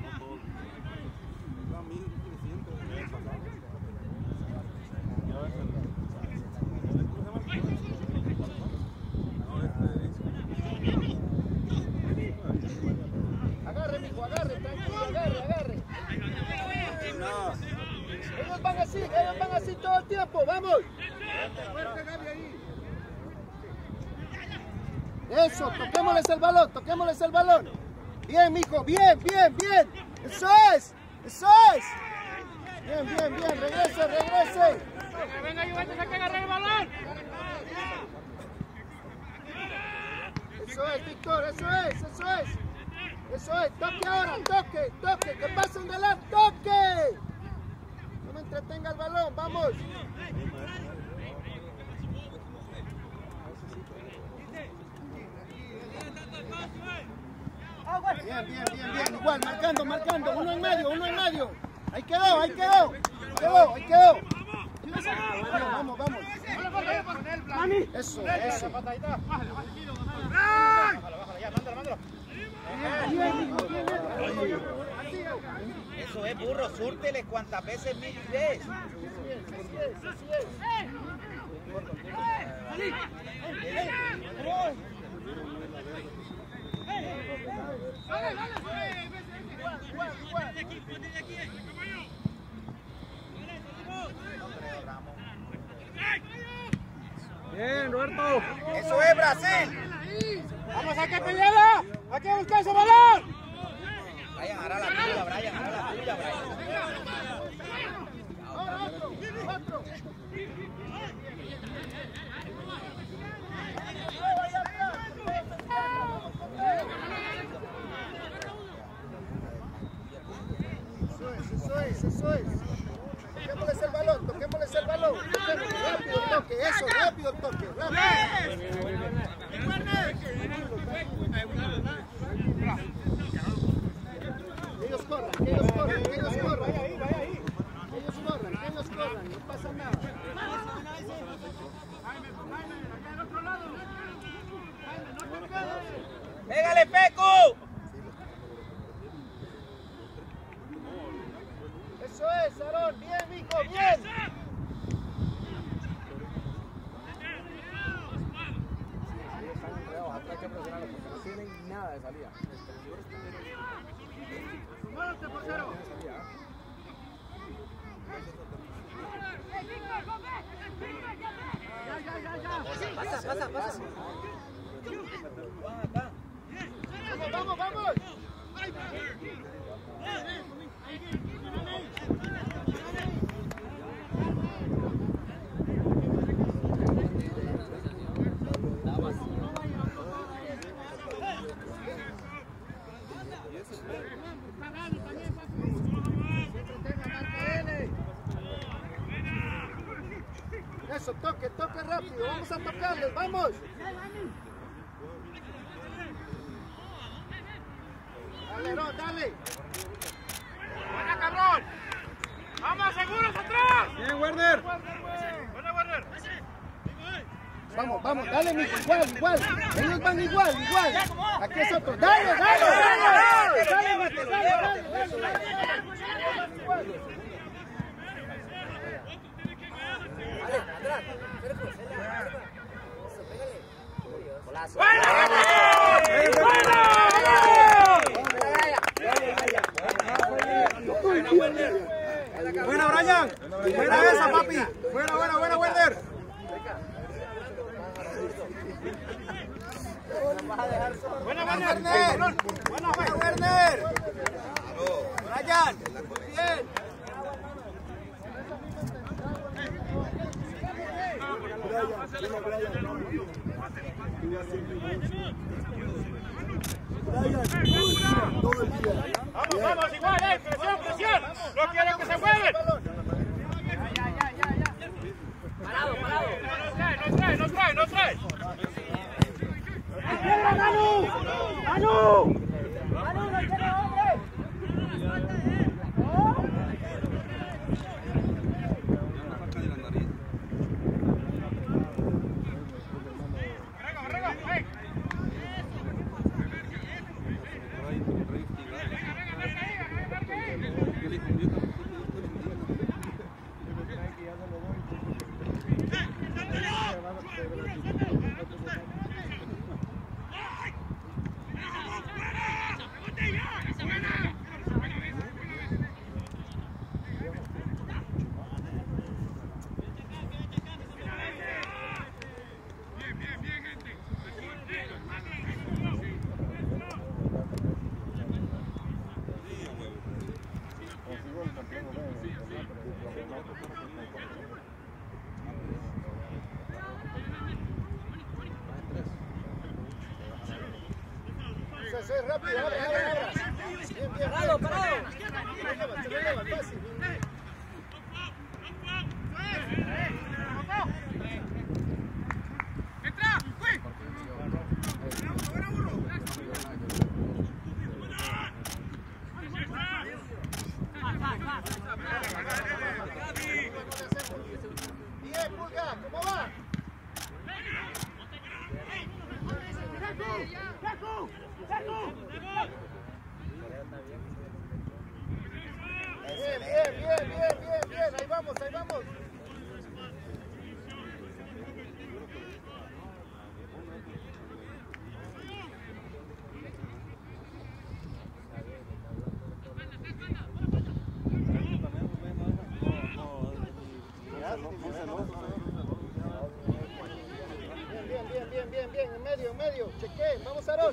Agarre, mijo, tranquilo, agarre. Ellos van así todo el tiempo, vamos. Eso, toquémosles el balón. Bien, mijo, bien. Eso es. Bien, regrese. Venga, Juventus, hay que agarrar el balón. Eso es, Víctor, eso es. Toque ahora, toque, que pasen de lado, toque. No me entretenga el balón, vamos. Bien, igual, marcando, uno en medio. Ahí quedó. Vamos. Eso. Eso es, burro, súrtele cuantas veces mires. Así es. Bien, Roberto. Eso es, Brasil. Vamos a que peleada. Hay que buscar ese balón. Brian, hará la tuya, Brian. Ahora otro. Eso es. Toquémosles el balón. Rápido el toque. Ellos corran, no pasa nada. ¡Pégale, Peco! Eso es, Aarón, bien, mijo, bien. Hay que presionarlo porque no tienen nada de salida. ¡Muévete, portero! Pasa. Vamos. Eso, toque rápido, vamos a tocarles, vamos. Dale, no, dale. ¡Buena, cabrón! ¡Vamos, seguros atrás! Bien, Werner. ¡Buena, Werner! vamos, vamos, dale, mijo, igual. Ellos van igual. Aquí es otro. Dale. Buena, Brian. Buena esa, papi. Buena, Werner. Buena, Werner. Buena, Werner. Brian. Bien. Vamos, igual, presión. No quiero que se mueven. Parado. No trae. ¡Manu! ¡No tiene hombre! Rápido, ahora. Bien. Parado. Se lo lleva, fácil. Bien, Pulga, ¿cómo va? Bien, ahí vamos. Bien, en medio, cheque, vamos Aarón.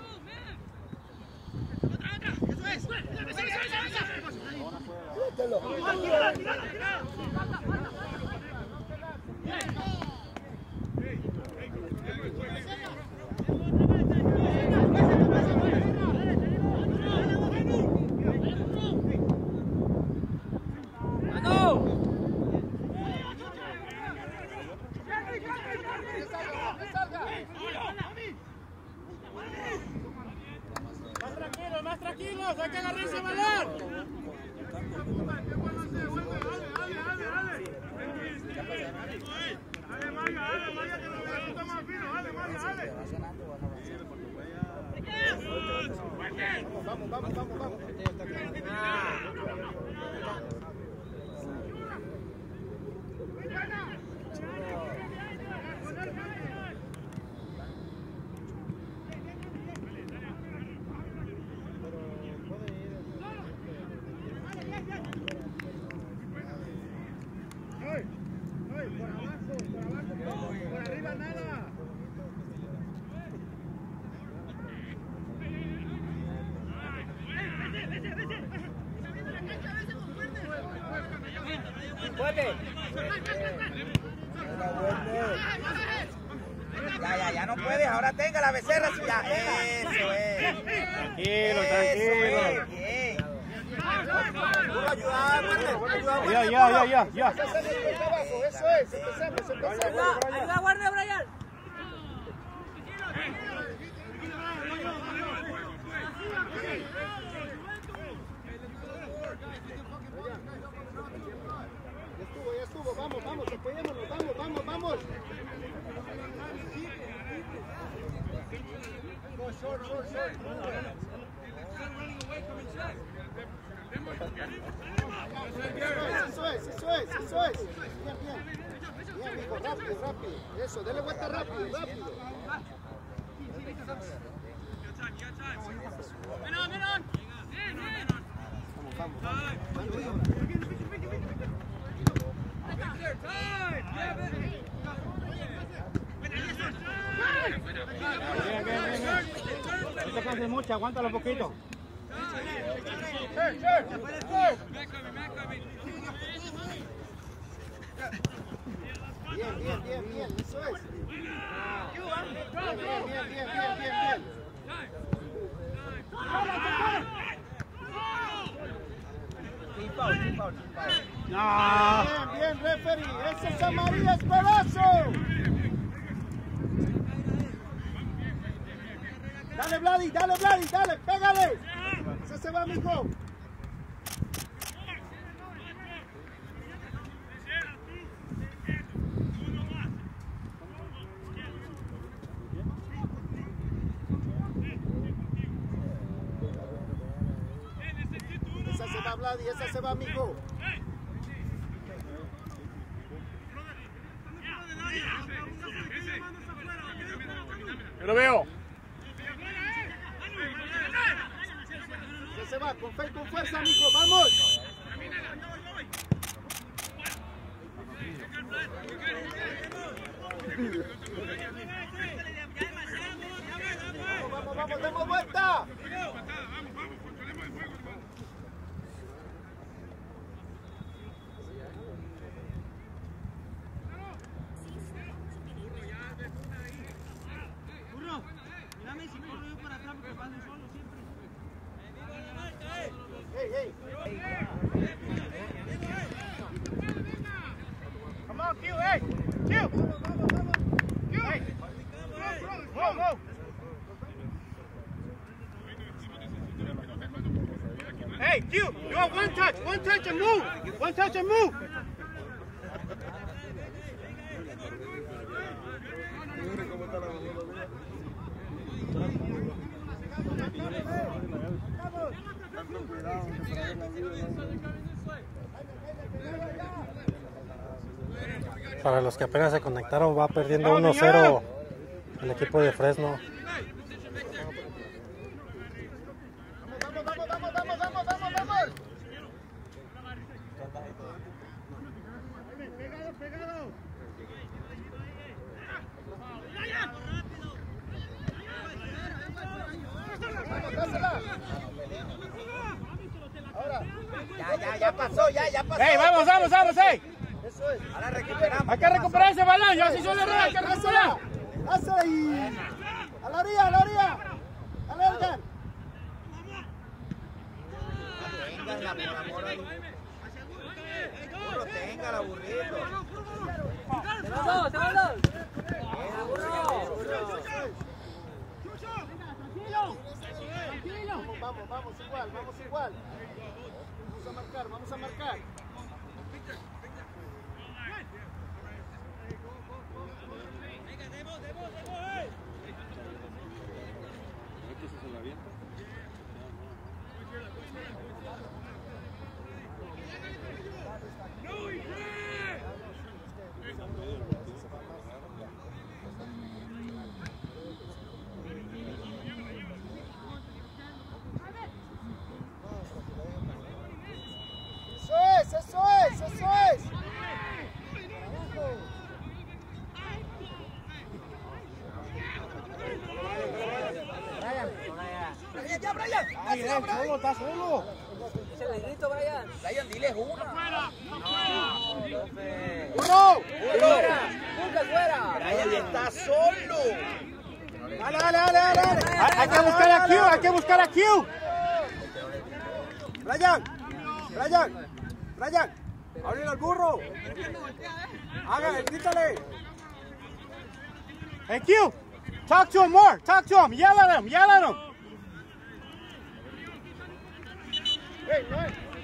Más tranquilos, hay que agarrarse a balón. Vamos. Por arriba nada. ¡Fuerte! Ya no puedes, ahora tenga la becerra, ya, eso es. Tranquilo. Bien. Ya. Eso es, empezamos. Ayuda, Warner, Brian. Ya estuvo, vamos, apoyémonos, vamos. Eso es. Bien, hijo, rápido. Eso, dele vuelta rápido. Vamos. No te canses mucho, aguántalo un poquito. Bien, eso es. Bien. Bien, referee. Ese es amarilla, es pedazo. Dale, Vladi, pégale. Ese se va, mijo. Esa se va, Vladi, esa se va, mijo. Yo lo veo. Se va, con fe y con fuerza, mijo, vamos. Vamos, demos vuelta. Burro, mírame si corro yo para atrás porque paso solo siempre. Hey. Come on, Q, hey! Q! Q! Hey! Go! Hey, Q! You want one touch and move! One touch and move! Para los que apenas se conectaron, va perdiendo 1-0 el equipo de Fresno. Vamos. Pegado. Ahora. Ya pasó. ¡Ey, vamos, ey! Eso es. Ahora recuperamos. Hay que recuperar ese balón. Yo sí soy de error, hay que recuperar. Hazla ahí. A la orilla. Dale, Edgar. Téngala, por amor a Dios. Téngala, burrito. Se van dos. Vamos, igual. Vamos a marcar. Eso es. Brian. Está solo. Ese le grito, Brian. Brian, diles una. ¡Uno! ¡Fuera! Brian está solo. Dale. Hay que buscar a Q. Brian. Ábrele al burro. Grítale. Hey, Q. Talk to him more. Yell at him. Hey.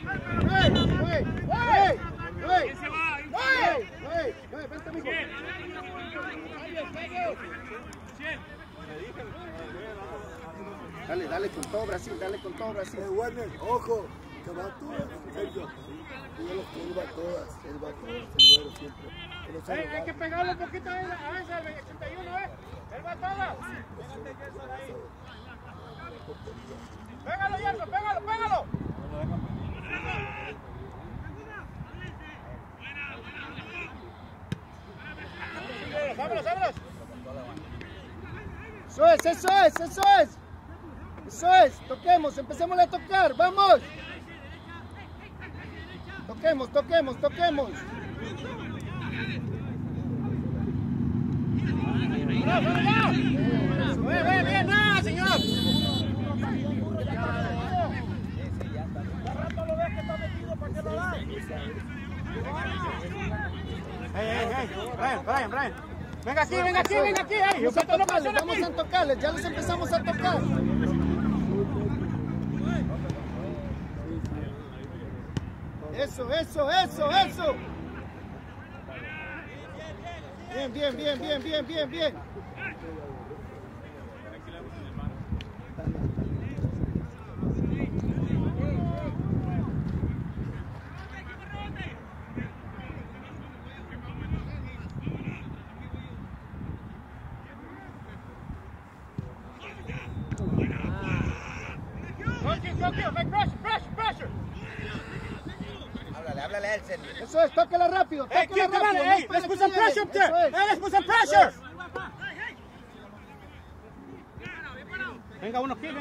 Vente, amigo. Dale, dale con todo Brasil, dale con todo Brasil. Warner, ojo, que va tú, Sergio. Él va todas, el güero siempre. Hay que pegarle un poquito a ese, al 81, Él va todas. Pégalo, Yerno, pégalo. Vámonos. Eso es. Toquemos, empecemos a tocar, vamos. Toquemos. Bien, nada, señor. Brian. Venga aquí. Vamos a tocarles, ya les empezamos a tocar. Eso. Bien. Pressure. Háblale a él, Sergio. Eso es, tóquela rápido. Let's put some pressure up there. Let's put some pressure. Venga uno aquí.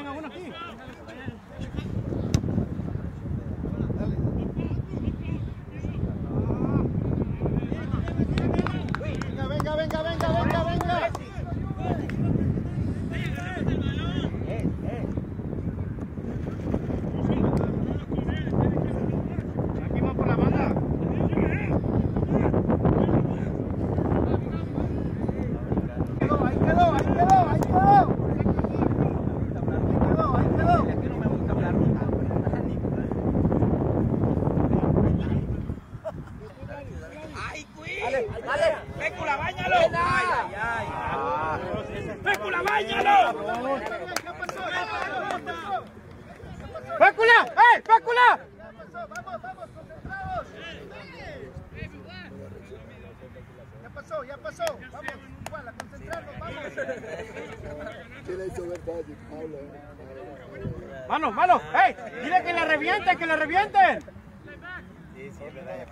Venga. ¡Pécula! Vamos, concentrados. Ya pasó. Vamos, igual, a concentrarnos, vamos. Mano, dile que la revienten. Sí, es verdad,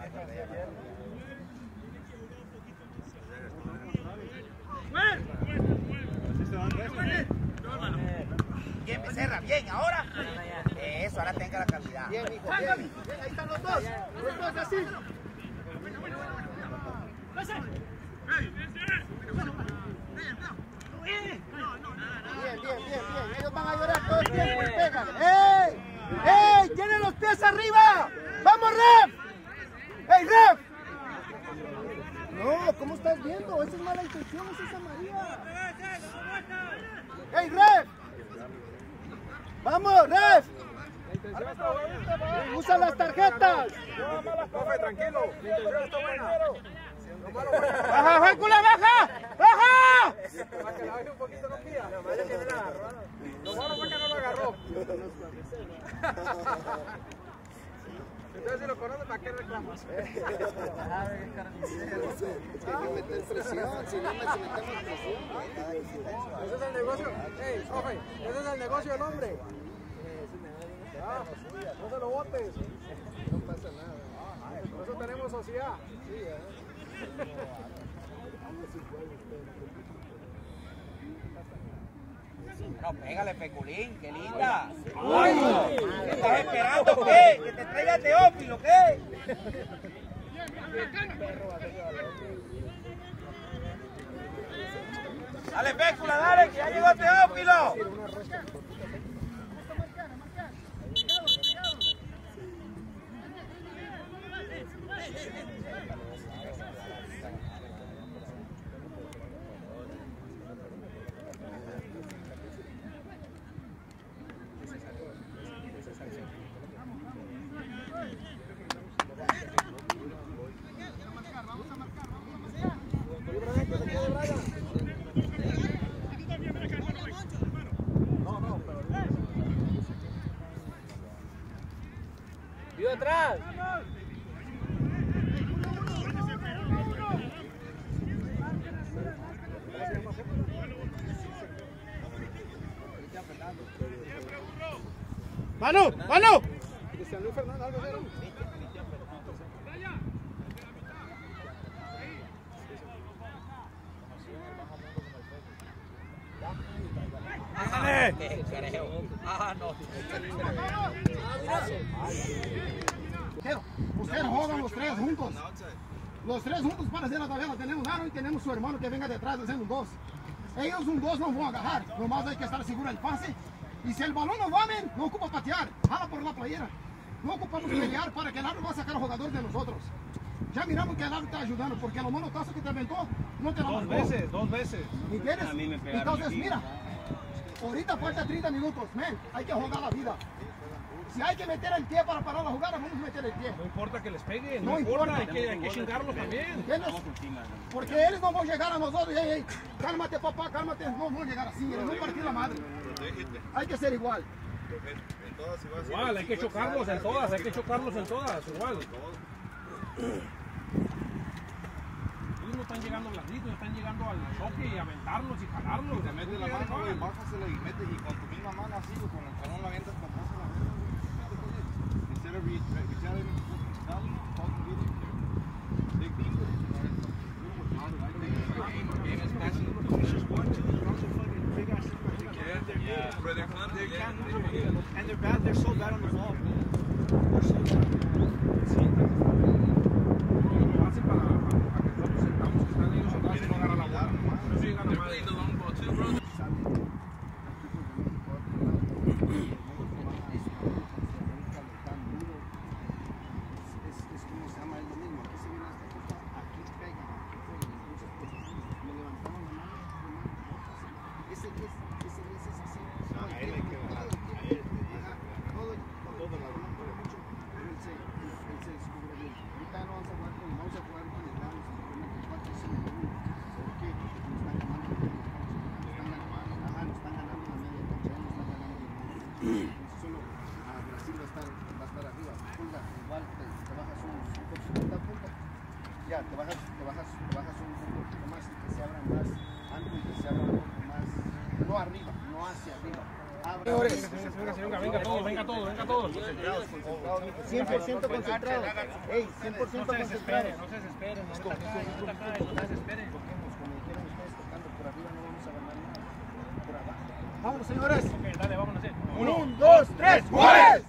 Bien, Becerra, bien, ahora. Eso, ahora tenga la calidad. Bien, hijo, bien. Ahí están los dos así. Bien. Ellos van a llorar todo el tiempo y pegan. ¡Ey! ¡Tienen los pies arriba! ¡Vamos, Ref! ¡Ey, Ref! No, ¿cómo estás viendo? Esa es mala intención, esa es amarilla. ¡Ey, Ref! ¡Vamos, Ref! ¡Usa las tarjetas! Tranquilo, la intención está buena. ¡Baja, Fécula, baja! Para que la baje un poquito, no pida. Lo malo fue que no lo agarró. Entonces si lo conoce, ¿para qué reclamas? Hay que meter presión, si no metemos presión. Ese es el negocio. Profe, ese es el negocio del hombre. No se lo botes. No pasa nada. Por eso tenemos sociedad. No, pégale, Peculín, qué linda. ¡Ay! ¿Qué estás esperando, qué? ¿Que te traiga Teófilo, qué? Dale, Pécula, dale, que ya llegó Teófilo. No, pero ¡Mano! ¡Mano! Cristian Luis Fernández, algo así. Ustedes juegan los tres juntos. Los tres juntos para hacer la tabla. Tenemos Aaron y tenemos su hermano que venga detrás haciendo un 2. Ellos un 2 no van a agarrar. Nomás hay que estar seguro del pase. Y si el balón no va, no ocupa patear. Jala por la playera. No ocupamos pelear para que el árbitro va a sacar al jugador de nosotros. Ya miramos que el árbitro está ayudando porque los monotazos que te aventó no te la marcó. Dos veces. ¿Entiendes? Entonces, mira. Ahorita falta 30 minutos, hay que jugar la vida. Si hay que meter el pie para parar la jugada, vamos a meter el pie. No importa que les peguen, no importa. Hay que chingarlos también. ¿Entiendes? Porque ellos no van a llegar a nosotros. Hey, cálmate, papá, cálmate. No van a llegar así, no partir la madre. Hay que ser igual. Igual, hay que chocarlos en todas, igual. Ellos no están llegando blanditos, están llegando al choque y aventarlos y jalarlos. Te metes la mano y bájasela y metes y con tu misma mano así o con el balón la avientas para atrás. Instead of reaching out dig deeper. And they're bad, they're so bad on the ball. They're so bad. Ya, te bajas un poquito más y que se abran más amplio y que se abran un poco más, no arriba, no hacia arriba. Venga todos. 100% concentrados. Ey, 100% concentrados. No se desesperen. Como dijeron ustedes, tocando por arriba no vamos a ganar nada. Por abajo. Vámonos, señores. Ok, dale, vámonos. 1, 2, 3, ¡juegues!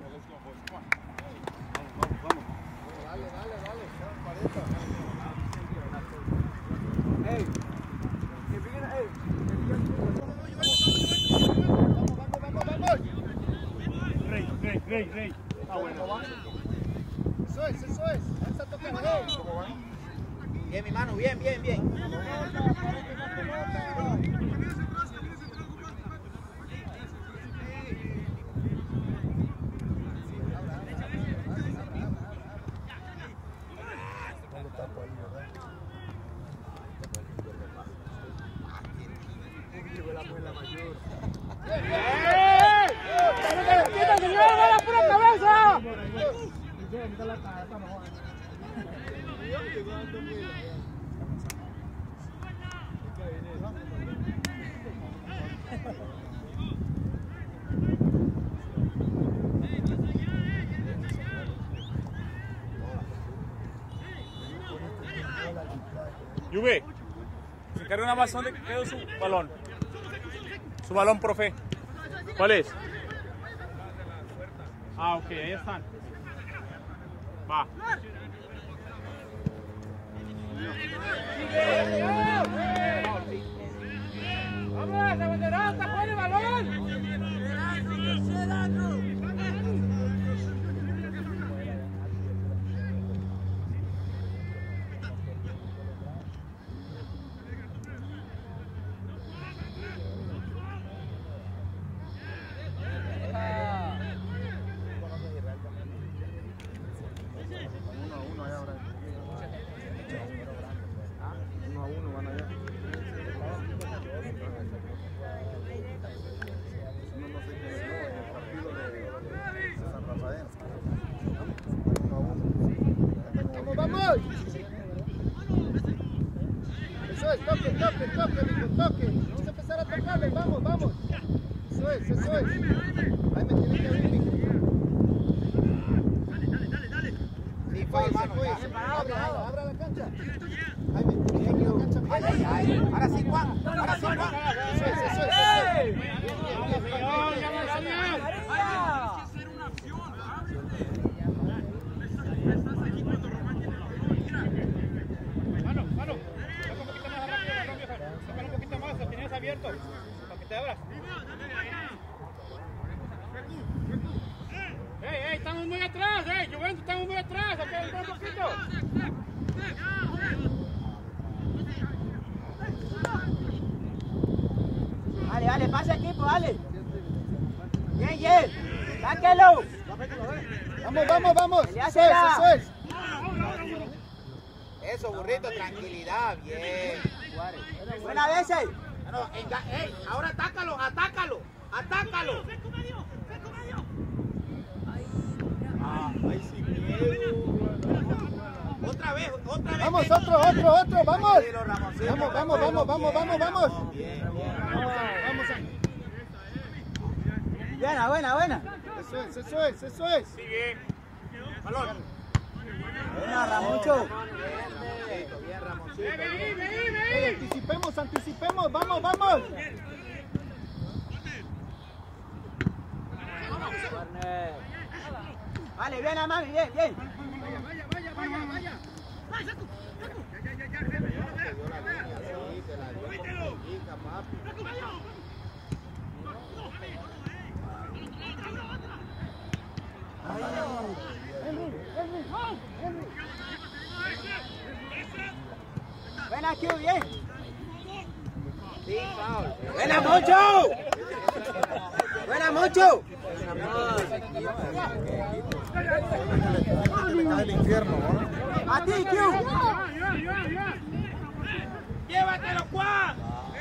Rey. Ah, bueno. Eso es. Esa toca. ¿Cómo van? Bien, mi mano, bien. Juve, se encarga nada más donde quedó su balón. Su balón, profe. ¿Cuál es? Ah, ok, ahí están. Va. ¡Vamos, abanderada! ¡Pon el balón! Uno a uno van allá. mijo, toque. Vamos a empezar a tocarle, vamos. Eso es. Ahí me tiene que abrir, mijo. Sí, fue. Abra la cancha. Ahí me tiene que abrir la cancha. Ahora sí, Juan. Eso es. Abierto, para que te abras. Estamos muy atrás, Juventus, estamos muy atrás, aquí un poquito. Dale, pasa equipo, dale. Bien, sáquelo. Vamos. Eso es. Eso, burrito, tranquilidad, bien. Buena vez, ahora atácalo. Ay, sin miedo. Otra vez. Vamos, otro, vamos. Vamos. Buena. Eso es. Sigue. Balón. Buena, Ramoncho. Bien, Ramoncito. Anticipemos, vamos. Vale, bien, Amami, bien. Vaya. Buena, Q, bien. Sí, foul. Buena, Moncho. El infierno, ¿no? A ti, Q. Llévatelo, Juan.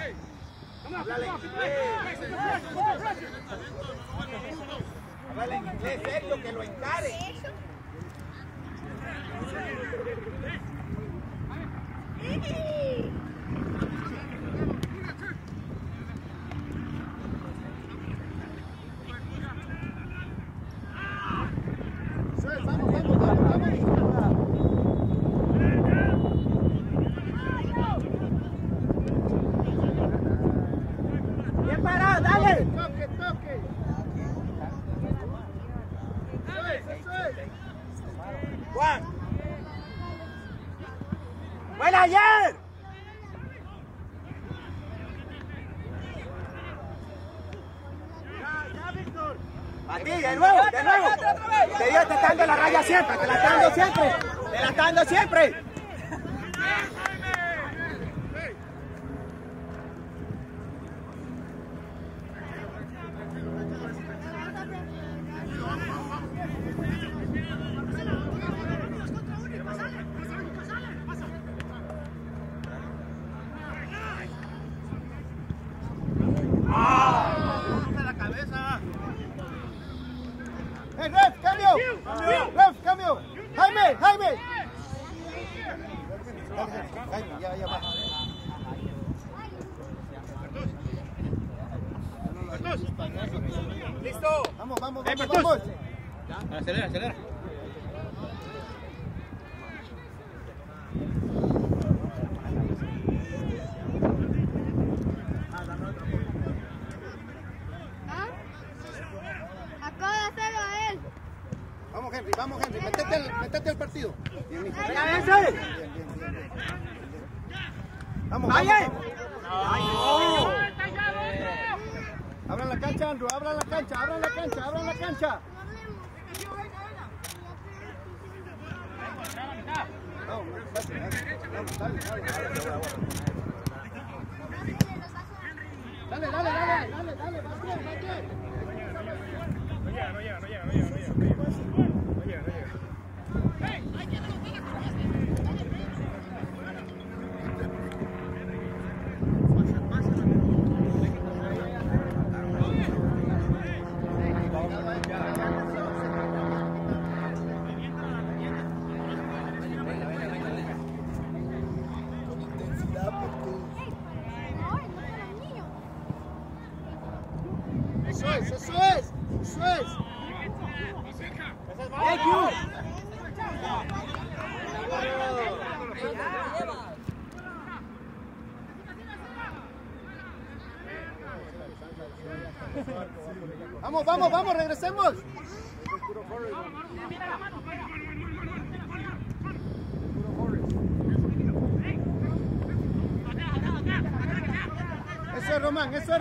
Háblale en inglés, serio, que lo encare. Bien parado, dale. Toque. Juan. Buena, ayer. A ti, de nuevo. Te está dando la raya siempre, te la está dando siempre. Ref, cambio. Jaime. Ya va. Listo. Vamos. Acelera. Acaba de hacerlo a él. Vamos Henry, métete al partido. Bien. Vamos. Abran la cancha, Andrew, abran la cancha. Dale, vas bien. No llega. Con intensidad, es, eso es. Thank you. Vamos, regresemos. Eso es Román, eso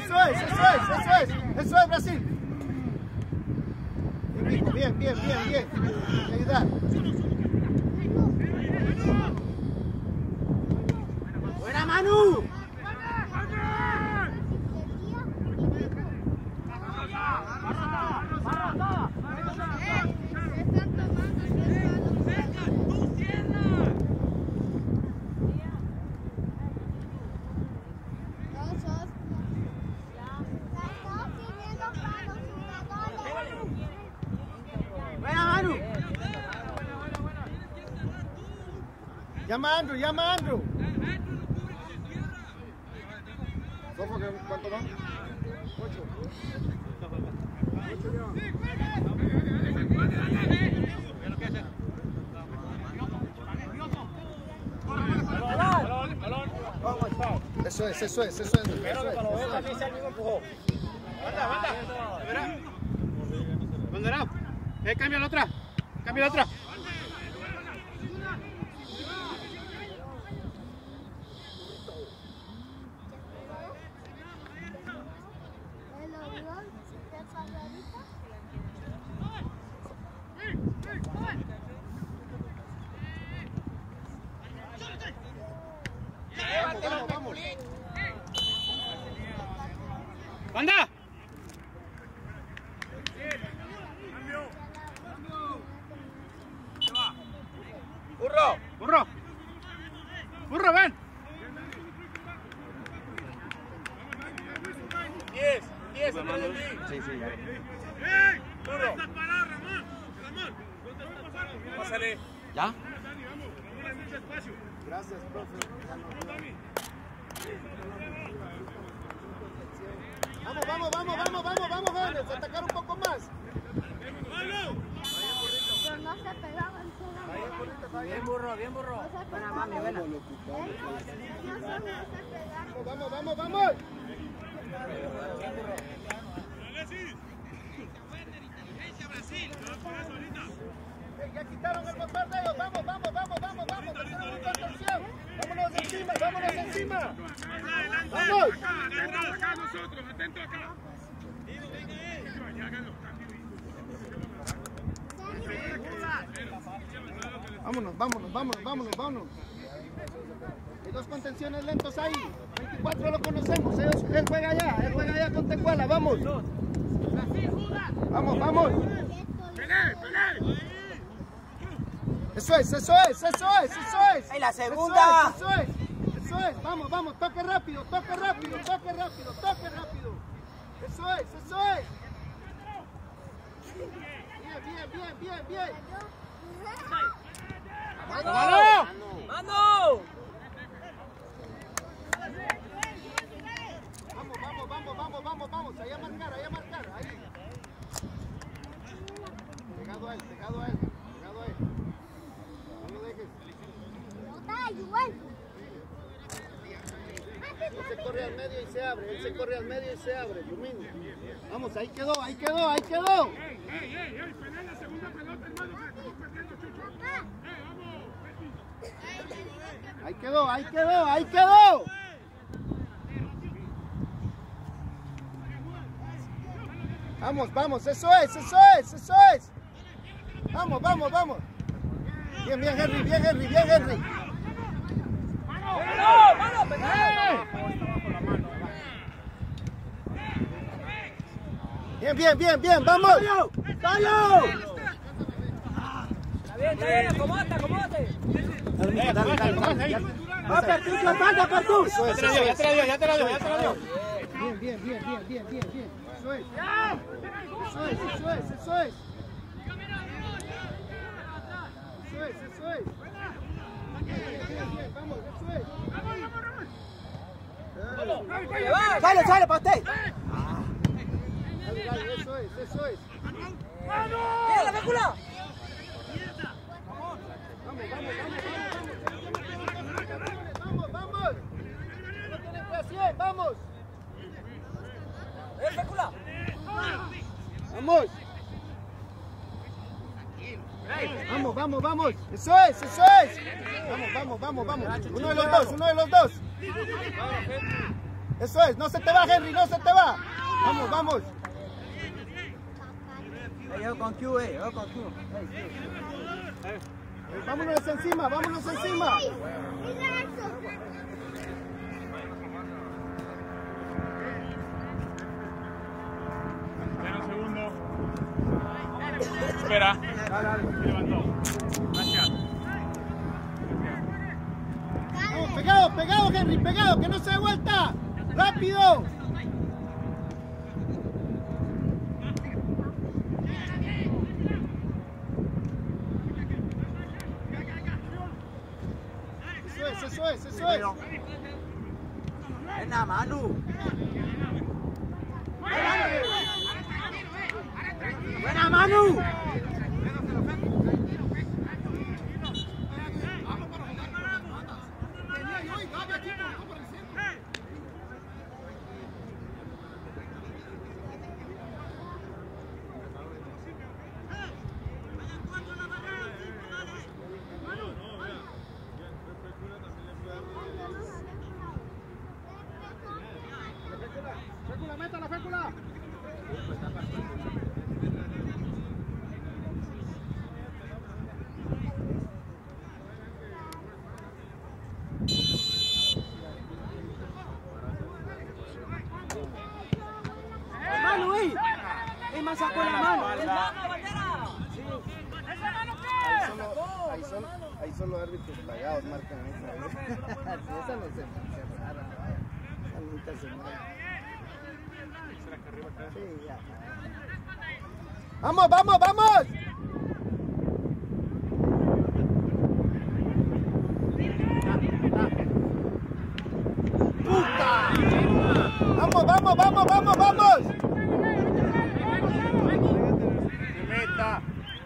es Brasil. Bien. Ayudar. Buena Manu. Llama a Andrew. ¿Cuánto van? 8. Eso es. Bandera. Cambia la otra. ¡Banda! ¡Burro, ven! 10 atrás de mí. Sí, ya. ¡Burro! Pásale. ¿Ya? Gracias, profe. Vamos, jóvenes, atacar un poco más. No se pegaban. Bien burro. Buena mami, buena. Vamos. Ya quitaron el bombardeo. Vamos. Vámonos encima. Vamos. Acá nosotros, atento acá. Vámonos. Hay 2 contenciones lentos ahí. 24 lo conocemos. Él juega allá con Tecuala. Vamos. Vamos. Eso es. ¡Ay, la segunda! Eso es. Vamos. Toque rápido. Eso es. Bien. ¡Mano! Vamos. Ahí a marcar. Ahí. Pegado a él. No lo dejes. Él se corre al medio y se abre. Domingo. Vamos, ahí quedó. Pelea la segunda pelota, hermano, que estamos perdiendo, Chucho. Vamos. Ahí quedó. Vamos, eso es. Vamos. Bien, Henry. ¡Mano! Bien, vamos. ¡Tallo! Está bien, acomódate. Ya te la dio. Bien. Eso es. Vamos, ¡Sale, para usted! Eso es, eso es. ¡Mira la fécula! Vamos. No tienen presión, vamos. Fécula! Vamos. Vamos. Eso es. Vamos. Uno de los dos. Eso es, no se te va, Henry, no se te va. Vamos. Yo con Q. Vámonos encima. Un segundo. Espera. Levantó. Gracias. Pegado, Henry, pegado, que no se dé vuelta. ¡Rápido! Eso es. Buena, Manu. Buena, Manu. La fécula. Manu, me sacó la mano. Ahí solo árbitros pagados marcan esa. Esa no se cerrara. Esa nunca se marca. Sí, ya. ¡Vamos! ¡Puta! ¡Vamos! Meta.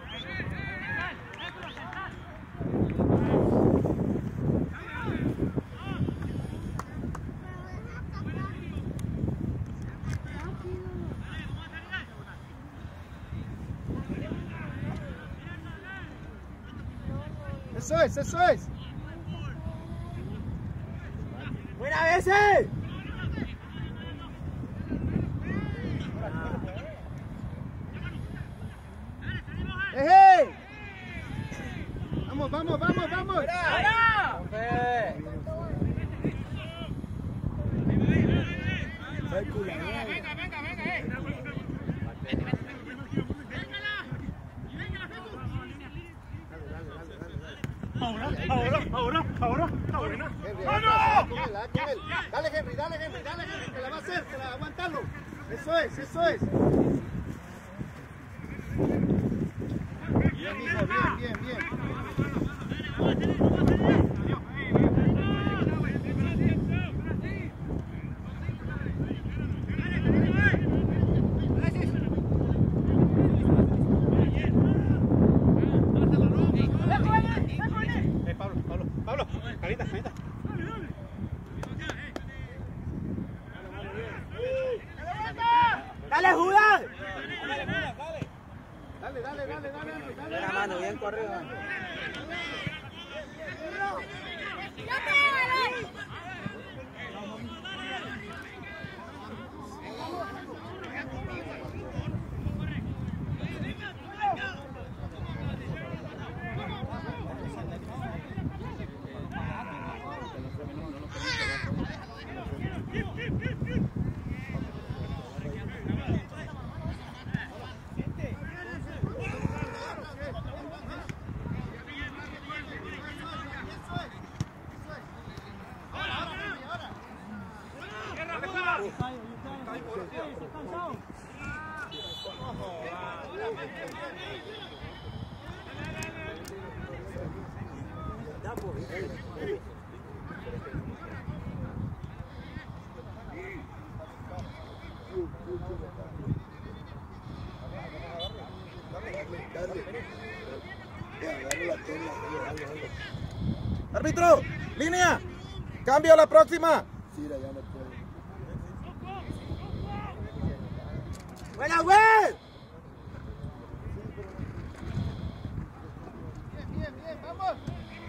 Eso es. ¡Buena veces! ¡Ejé! Vamos. Ahora. Dale, Henry, que la va a hacer, que la va a aguantarlo. Eso es. Bien, hijo, bien. Pablo, carita. ¡Dale, Judas! Dale. Buena mano, bien corrido. Árbitro, línea. Cambio a la próxima. Sí, ya no puedo. ¡Buena, güey! Bien, vamos.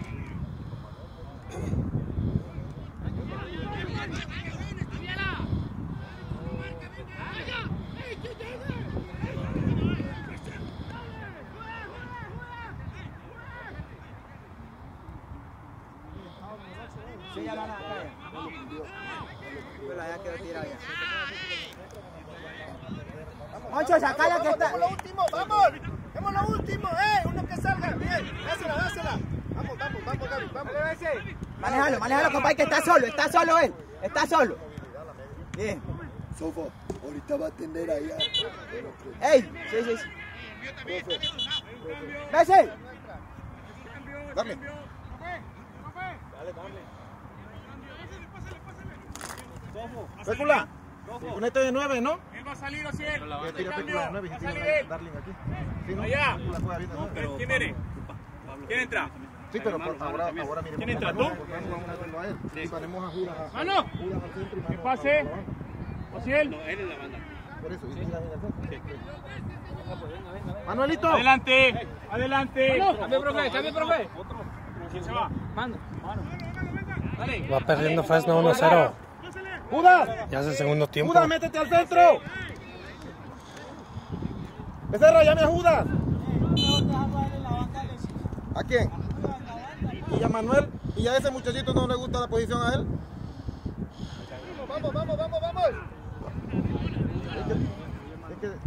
Sí, ya van acá. Ya quedó tirada ya. Moncho, sacala que está. Hemos lo último, vamos. Hemos lo último, uno que salga. Bien, dásela. Vamos, Gaby, vamos. Manéjalo, compadre, que está solo él. Está solo. Bien. Sofo, ahorita va a atender allá. ¡Ey! Sí. ¡Vese! Dame. Pécula. Con esto de 9, ¿no? Él va a salir, Ociel. Va a salir él. Darling aquí. Sí, ¿no? Allá. ¿Quién viene? ¿Quién entra? Sí, pero ahora mire. ¿Quién entra, tú? Vamos a verlo a él. Sí, ponemos a Judas. ¡Mano! ¿Qué pase? ¿Ociel? No, él es la banda. Por eso, mira. Manuelito. Adelante. Cambio, profe. ¿Quién se va? Mano. Dale. Va perdiendo Fresno 1-0. ¡Judas! Ya es el segundo tiempo. ¡Judas, métete al centro! ¡Becerra, llame a Judas! ¿A quién? ¿Y a Manuel? ¿Y a ese muchachito no le gusta la posición a él? Vamos. Es que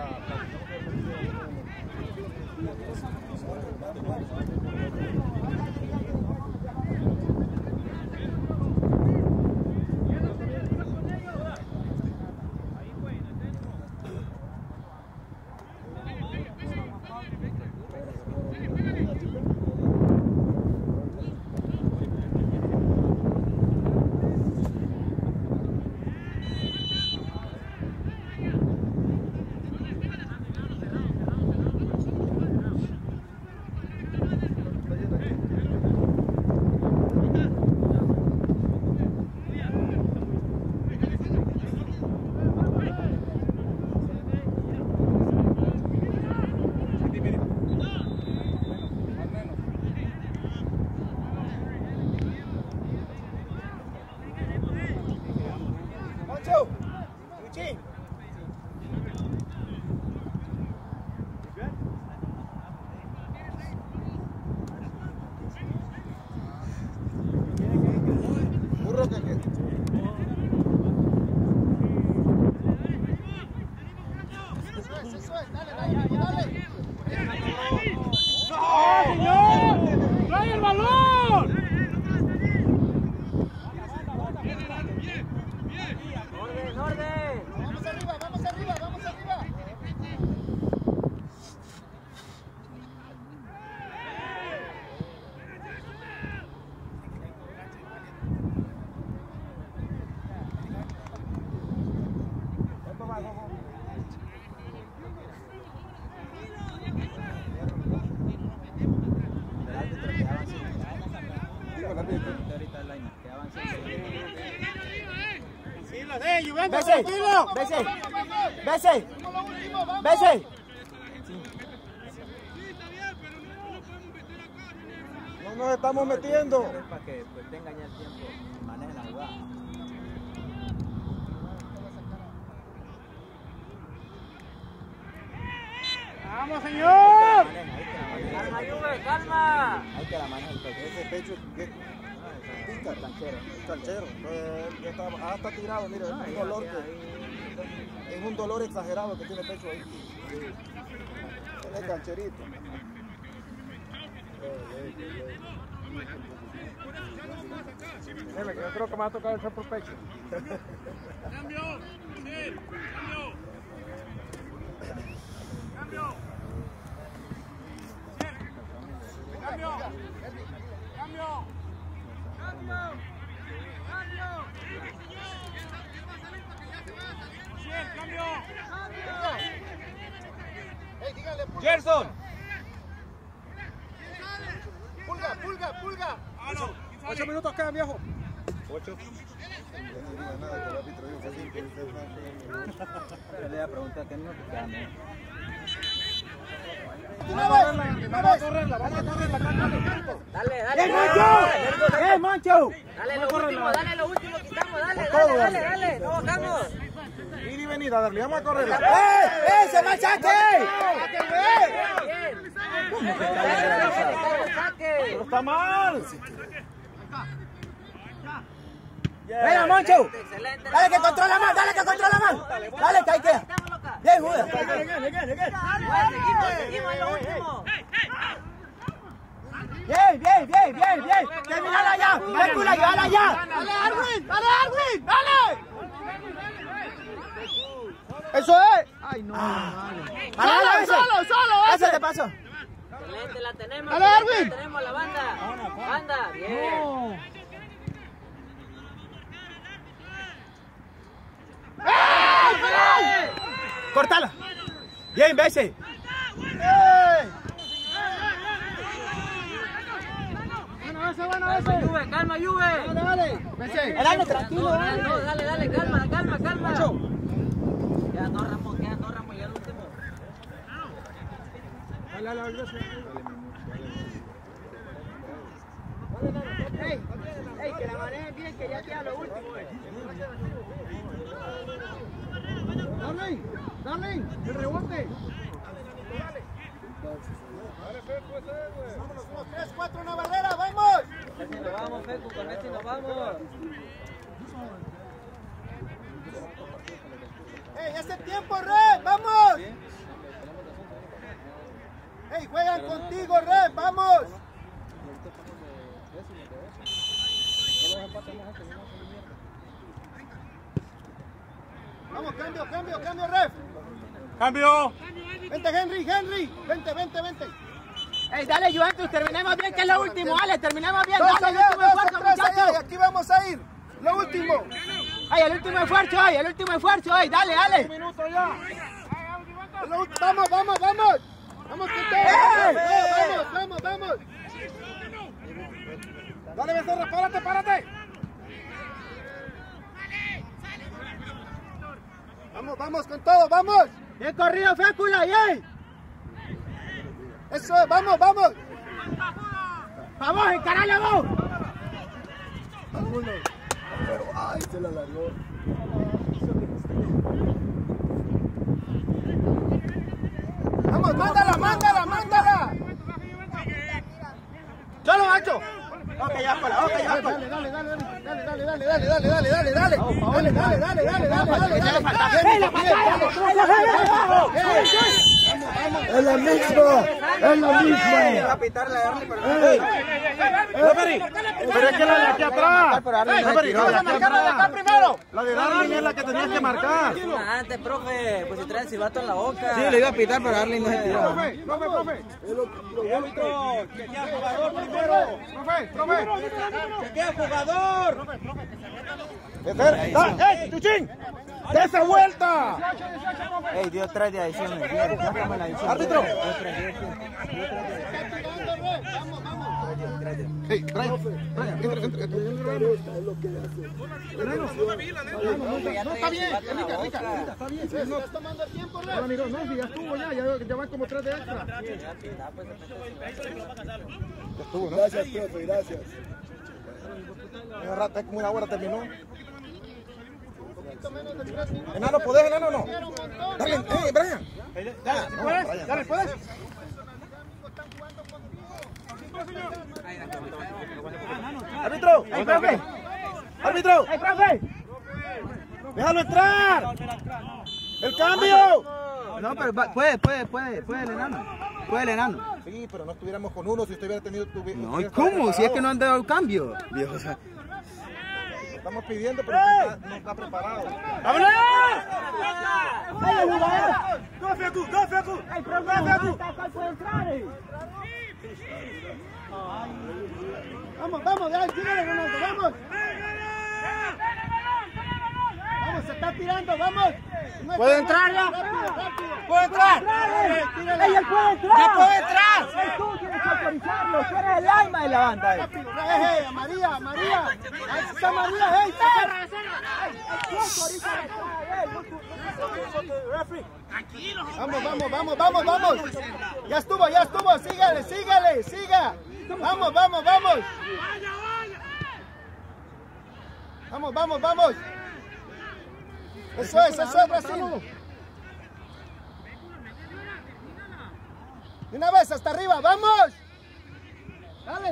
¡Trae el balón! ¡Orden! Vamos arriba. ¡Vese! No nos estamos metiendo. Para que pues, tengan ya el tiempo y manejen la jugada. ¡Vamos, señor! Calma, Juve, calma. Hay que la manejar el pecho. Ese pecho es pica, canchero. Está tirado, mira, es un dolor es un dolor exagerado que tiene el pecho ahí. Es cancherito. Yo creo que me va a tocar el por pecho. ¡Cambio! Gerson. Pulga. 8 minutos quedan, viejo. 8. Pero le voy a preguntar qué minutos quedan. Dale, Mancho! Dale lo último, quitamos, dale, no bajamos. Ir y venir a darle, vamos a correr. ¡Se va el saque! Pero está mal. ¡Venga, Moncho! ¡Dale que controla más! ¡Dale, que ahí queda! ¡Bien, Judas! Seguimos en lo último. Bien. ¡Terminala ya! ¡Pécula, llévala ya! ¡Dale, Arwin! ¡Dale! ¡Eso es! ¡Ay, no! ¡Solo! ¡Ese te pasó! Excelente, la tenemos. ¡Dale, Arwin! Tenemos la banda. Bien. No. ¡Cortala! ¡Bien, Bessie! Calma, Juve. Dale. Dale, tranquilo. Dale, calma. Quedan dos ramos, ya el último. Dale, gracias. Ey, que la manejen bien, que ya queda lo último. Darling, el rebote. Vámonos, 1, 3, 4, una barrera, vamos. Nos vamos, Fecu, con este nos vamos. ¡Ey, hace tiempo, Red! ¡Vamos! ¡Ey, juegan contigo, Red! ¡Vamos! Vamos, cambio, Red. ¡Cambio! Vente, Henry. Vente. Ey, dale, Juventus, terminemos bien, que es lo último. Dale, terminemos bien. Dale, el último esfuerzo, muchachos. Aquí vamos a ir. Lo último. Ay, el último esfuerzo, dale. Un minuto ya. Vamos. Vamos con todo. Vamos. Dale, Becerra, párate. Vamos con todo, vamos. Bien corrido, Fécula, bien. Eso es, vamos. Vamos, encarale vos. Pero, ay, se la largó. Vamos, mándala. Solo, macho. Ok, ya, dale. Es la misma. Pero es que la de aquí atrás. La de Darling es la que tenías que marcar. Antes, profe, pues si trae el silbato en la boca. Sí, le iba a pitar, pero Darling no se tiró. Profe. Chequea jugador primero. Profe. Chequea jugador. ¡Ey, Chuchín! ¡De esa vuelta! Ey, dio 3 de adición. ¡Árbitro! Hey, trae. No, está bien, Rica, está bien. No está tomando el tiempo, Rey. No, si ya estuvo ya van como 3 de extra. Ya estuvo, ¿no? Gracias, profe, gracias. Está como una hora terminó. Enano, ¿podés, enano o no? Dale, Brian. Dale, ¿puedes? ¡Árbitro! ¡Ey, profe! ¡Árbitro! ¡Ey, profe! ¡Déjalo entrar! ¡El cambio! No, pero puede el enano. Sí, pero no estuviéramos con uno si usted hubiera tenido tu... No, ¿y cómo? Si es que no han dado el cambio. Viejo, o sea... Estamos pidiendo, pero usted no está preparado. ¡Vámonos! ¡Go, Fecu! ¡Ey, profe! ¿Cuál puede entrar? Vamos, ya, tírale, Ronaldo, vamos. Vamos, se está tirando, vamos. ¿Puede entrar ya? ¿Puede entrar? ¡Ey, él puede entrar! ¡Ya puede entrar! Tú tienes que autorizarlo, tú eres el alma de la banda. María, María. Ahí está María, ¡ey! Vamos. Ya estuvo, sígale, siga. Vamos. Vamos. Eso es, Brasil. De una vez, hasta arriba, vamos. Dale.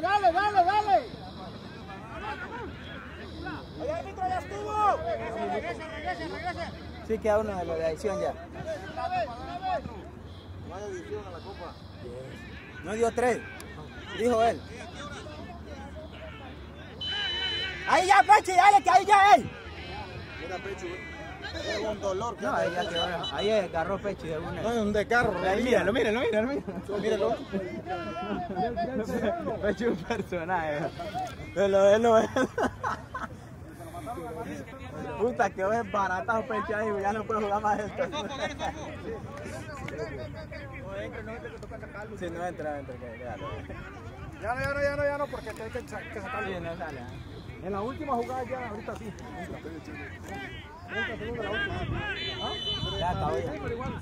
El árbitro ya estuvo. Regrese. Sí, queda uno de la de adición ya. Una vez. No hay adición a la copa. No dio 3, dijo él. Ahí ya, Pechi, dale, que ahí ya él. Mira, Pechi, es un dolor. No, ahí ya quedó. Ahí agarró Pechi de una. No, es un descarro. Míralo. Míralo. Pechi es un personaje. Él no es. Puta, que es barata Pechi ahí, ya no puedo jugar más esto. Si no entra, Ya no, porque hay que sacarlo. Sí, no sale. En la última jugada ya, ahorita sí. Ya acabó ya.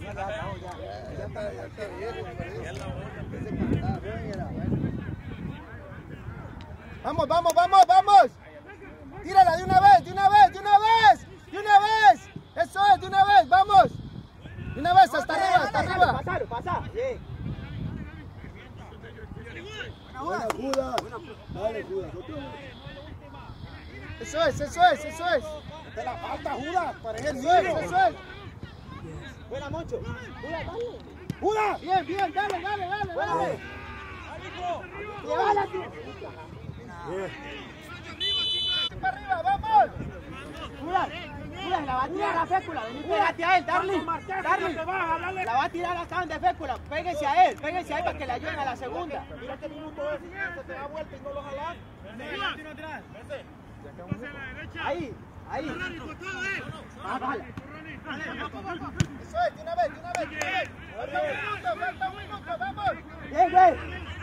Vamos. Tírala de una vez. Eso es, de una vez, vamos. De una vez, hasta arriba. Pasa. Bien. Buena Judas. Dale, Judas. Eso es. Te la falta, Judas. Eso es. Buena, Moncho. Judas, dale. Judas. Bien, dale. Llévala, tío. Para arriba, vamos. Judas, la va a tirar a Fécula. Vení, pégate a él, Darling. La va a tirar acá donde Fécula. Péguense a él para que le ayuden a la segunda. Mira qué minuto es. Se te da vuelta y no lo jalas. Ahí. Vale. Eso es, de una vez. Falta un minuto, vamos. Bien, güey.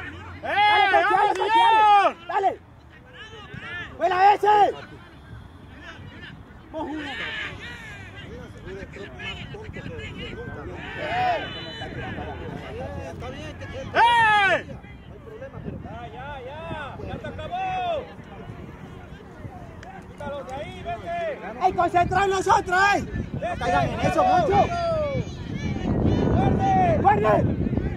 Dale. ¡Buena ese! ¡Ya se acabó! ¡Quítalos de ahí, vete! ¡Ey, concentra en nosotros, No caigan en eso, Moncho. ¡Guarde!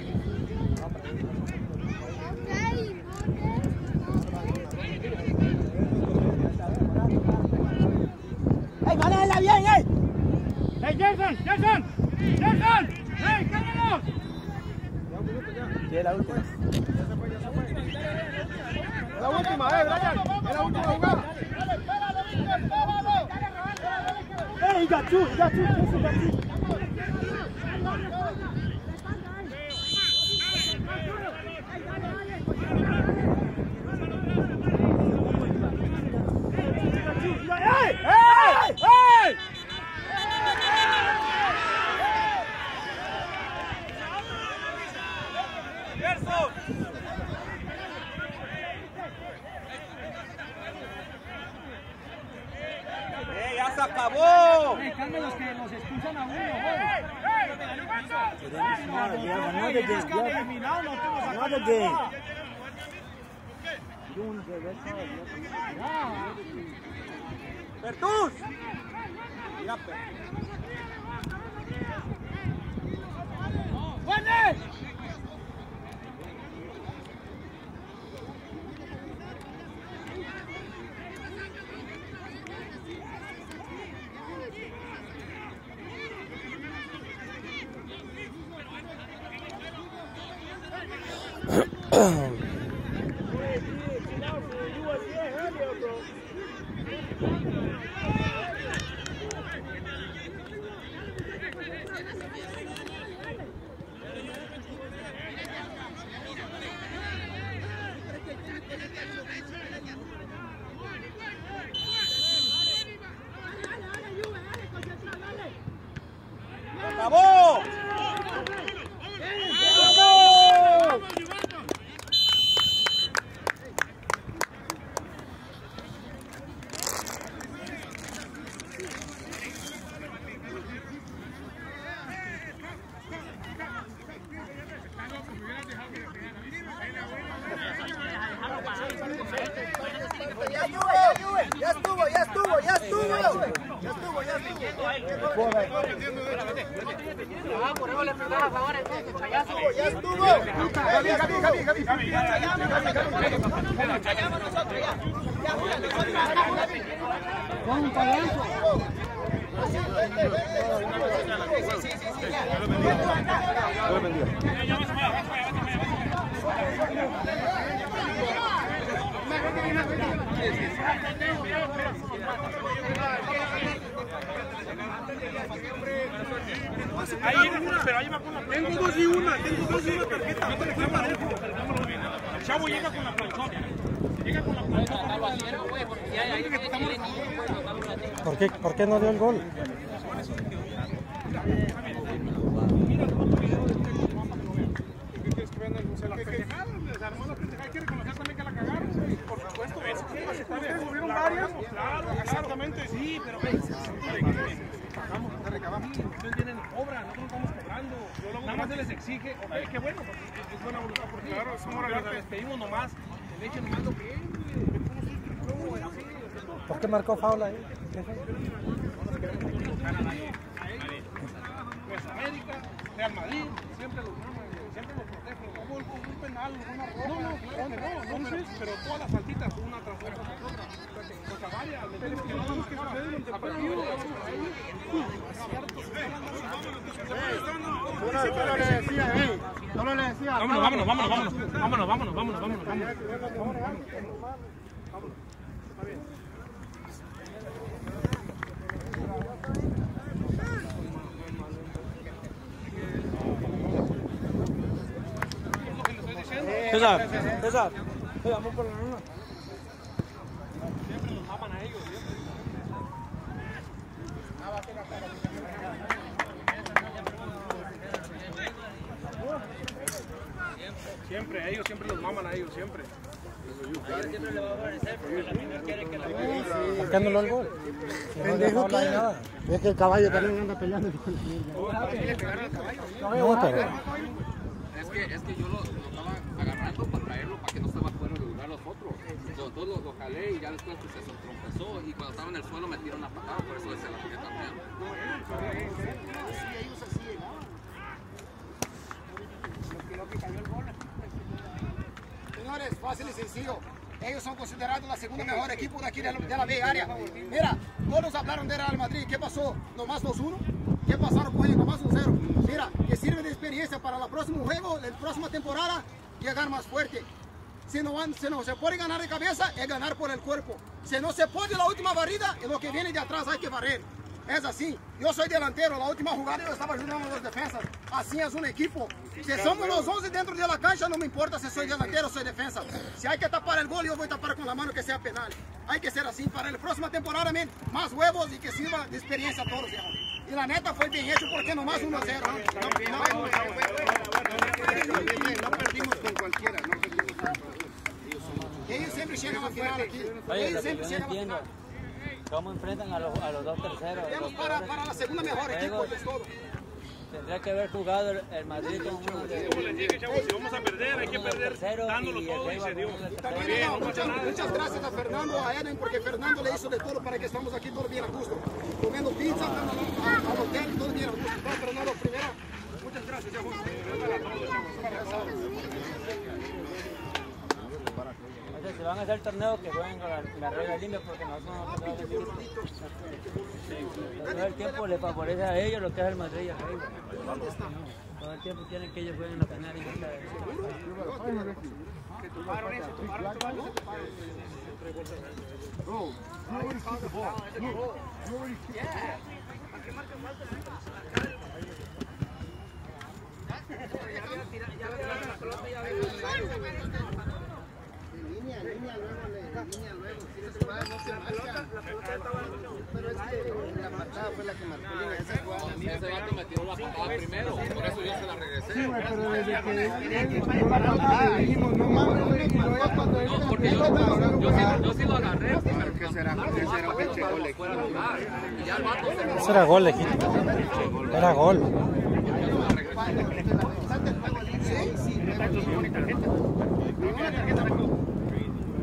¡Ey, manéjenla bien, ¡Ey, Jason! ¡Ey, cállanos! Sí, es la última. La última, Brian. Es la última jugada. ¡Ey, Gachu! ¡Ey! ¡Ya se acabó! Cálmenos que nos expulsan a uno, ¡Bertus! ¡Buenas! Ah, por eso le pegaba a favor entonces, payaso. Ya estuvo. Con un payaso. Ahí, pero ahí va con la plancha. Tengo dos y una tarjeta. El chavo llega con la planchón. Llega con la planchón. ¿Por qué no dio el gol? Se armó la pendejada, hay que reconocer también que la cagaron. Por supuesto, ustedes tuvieron varias. Claro, exactamente, sí, pero recabamos. Ustedes vienen y cobran, nosotros estamos cobrando. Nada más se les exige, ok, qué bueno, porque es buena voluntad, porque claro, somos les pedimos nomás, que le echen nomás lo que es. ¿Por qué marcó faula ahí? Pues América, Real Madrid, siempre los maman, siempre los protegen. Como un penal, una roja, no, pero todas las faltitas, una tras otra. O sea, varias, que no vamos que sucede durante el partido. Solo le decía. Vámonos. César, vamos por la luna. Siempre los maman a ellos, Siempre, ellos siempre los maman a ellos, siempre. Siempre le va a favorecer porque la final quiere que la ¿Por qué anuló el gol? Pendejo que es que el caballo también anda peleando con le pegaron al caballo. No, pero... Es que yo lo estaba agarrando para traerlo para que no estaba fuera de lugar los otros. Entonces lo jalé y ya después pues, se trompezó y cuando estaba en el suelo me tiró una patada, por eso se la pegué también. Señores, fácil y sencillo. Ellos son considerados la segunda mejor equipo de aquí de la B área. Mira, todos hablaron de Real Madrid. ¿Qué pasó? ¿Nomás 2-1? ¿Qué pasaron con ellos? Nomás 1-0. Mira, que sirve de experiencia para el próximo juego, la próxima temporada, llegar más fuerte. Si no se puede ganar de cabeza, es ganar por el cuerpo. Si no se puede la última barrida, es lo que viene de atrás, hay que barrer. Es así. Yo soy delantero, la última jugada yo estaba ayudando a los defensas. Así es un equipo. Si somos los 11 dentro de la cancha, no me importa si soy delantero o soy defensa. Si hay que tapar el gol, yo voy a tapar con la mano que sea penal. Hay que ser así. Para la próxima temporada, más huevos y que sirva de experiencia a todos. Y la neta fue bien hecho porque nomás 1-0. No perdimos con cualquiera, no perdimos con cualquiera. Ellos siempre llegan a la final aquí. Oye, Ellos lo que siempre yo llegan a la entiendo, final. ¿cómo enfrentan a los dos terceros? Para la segunda mejor equipo, es todo. Tendría que haber jugado el Madrid con uno de... Como les dije, chavos, si vamos a perder, hay que perder dándolo todo y se dio. También, muchas gracias a Fernando, a Eden, porque Fernando le hizo de todo para que estamos aquí todos bien a gusto. Comiendo pizza, al hotel, todo bien a gusto. Fernando, primero, muchas gracias, chavos. Se van a hacer torneos que jueguen con la regla limpia porque no son todo el tiempo le favorece a ellos lo que es el Madrid y el Rey. Todo el tiempo quieren que ellos jueguen la final y no Línea luego, si no se marca. Pero es que la patada fue la que marcó línea, esa jugada. Ese vato me tiró la patada primero, por eso yo se la regresé. Sí, pero desde que dijimos, no mames, güey, y luego cuando él... No, porque yo sí lo agarré. Pero que será pinche gol legítimo. Y ya el vato se me... Ese era gol legítimo. Era gol.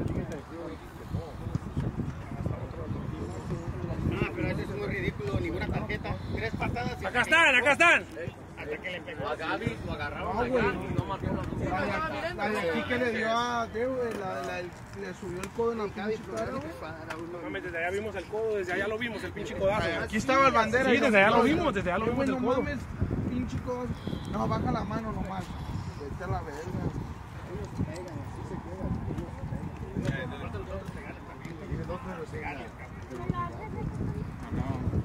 Pero eso es muy ridículo, ninguna tarjeta. 3 patadas. Acá están. Hasta que le pegó a Gaby, lo agarraron No, a güey. Gaby, no marcó la La de aquí que le dio a Teo, le subió el codo en la pinche cara, güey. No mames, desde allá vimos el codo, desde allá lo vimos, el pinche codazo. Aquí estaba el bandera. Sí, desde allá lo vimos, desde allá lo vimos el No codo. mames, pinche codo. No, baja la mano nomás. Vete a la verga. Ellos se pegan, así se quedan. Tiene 2 pero se gana.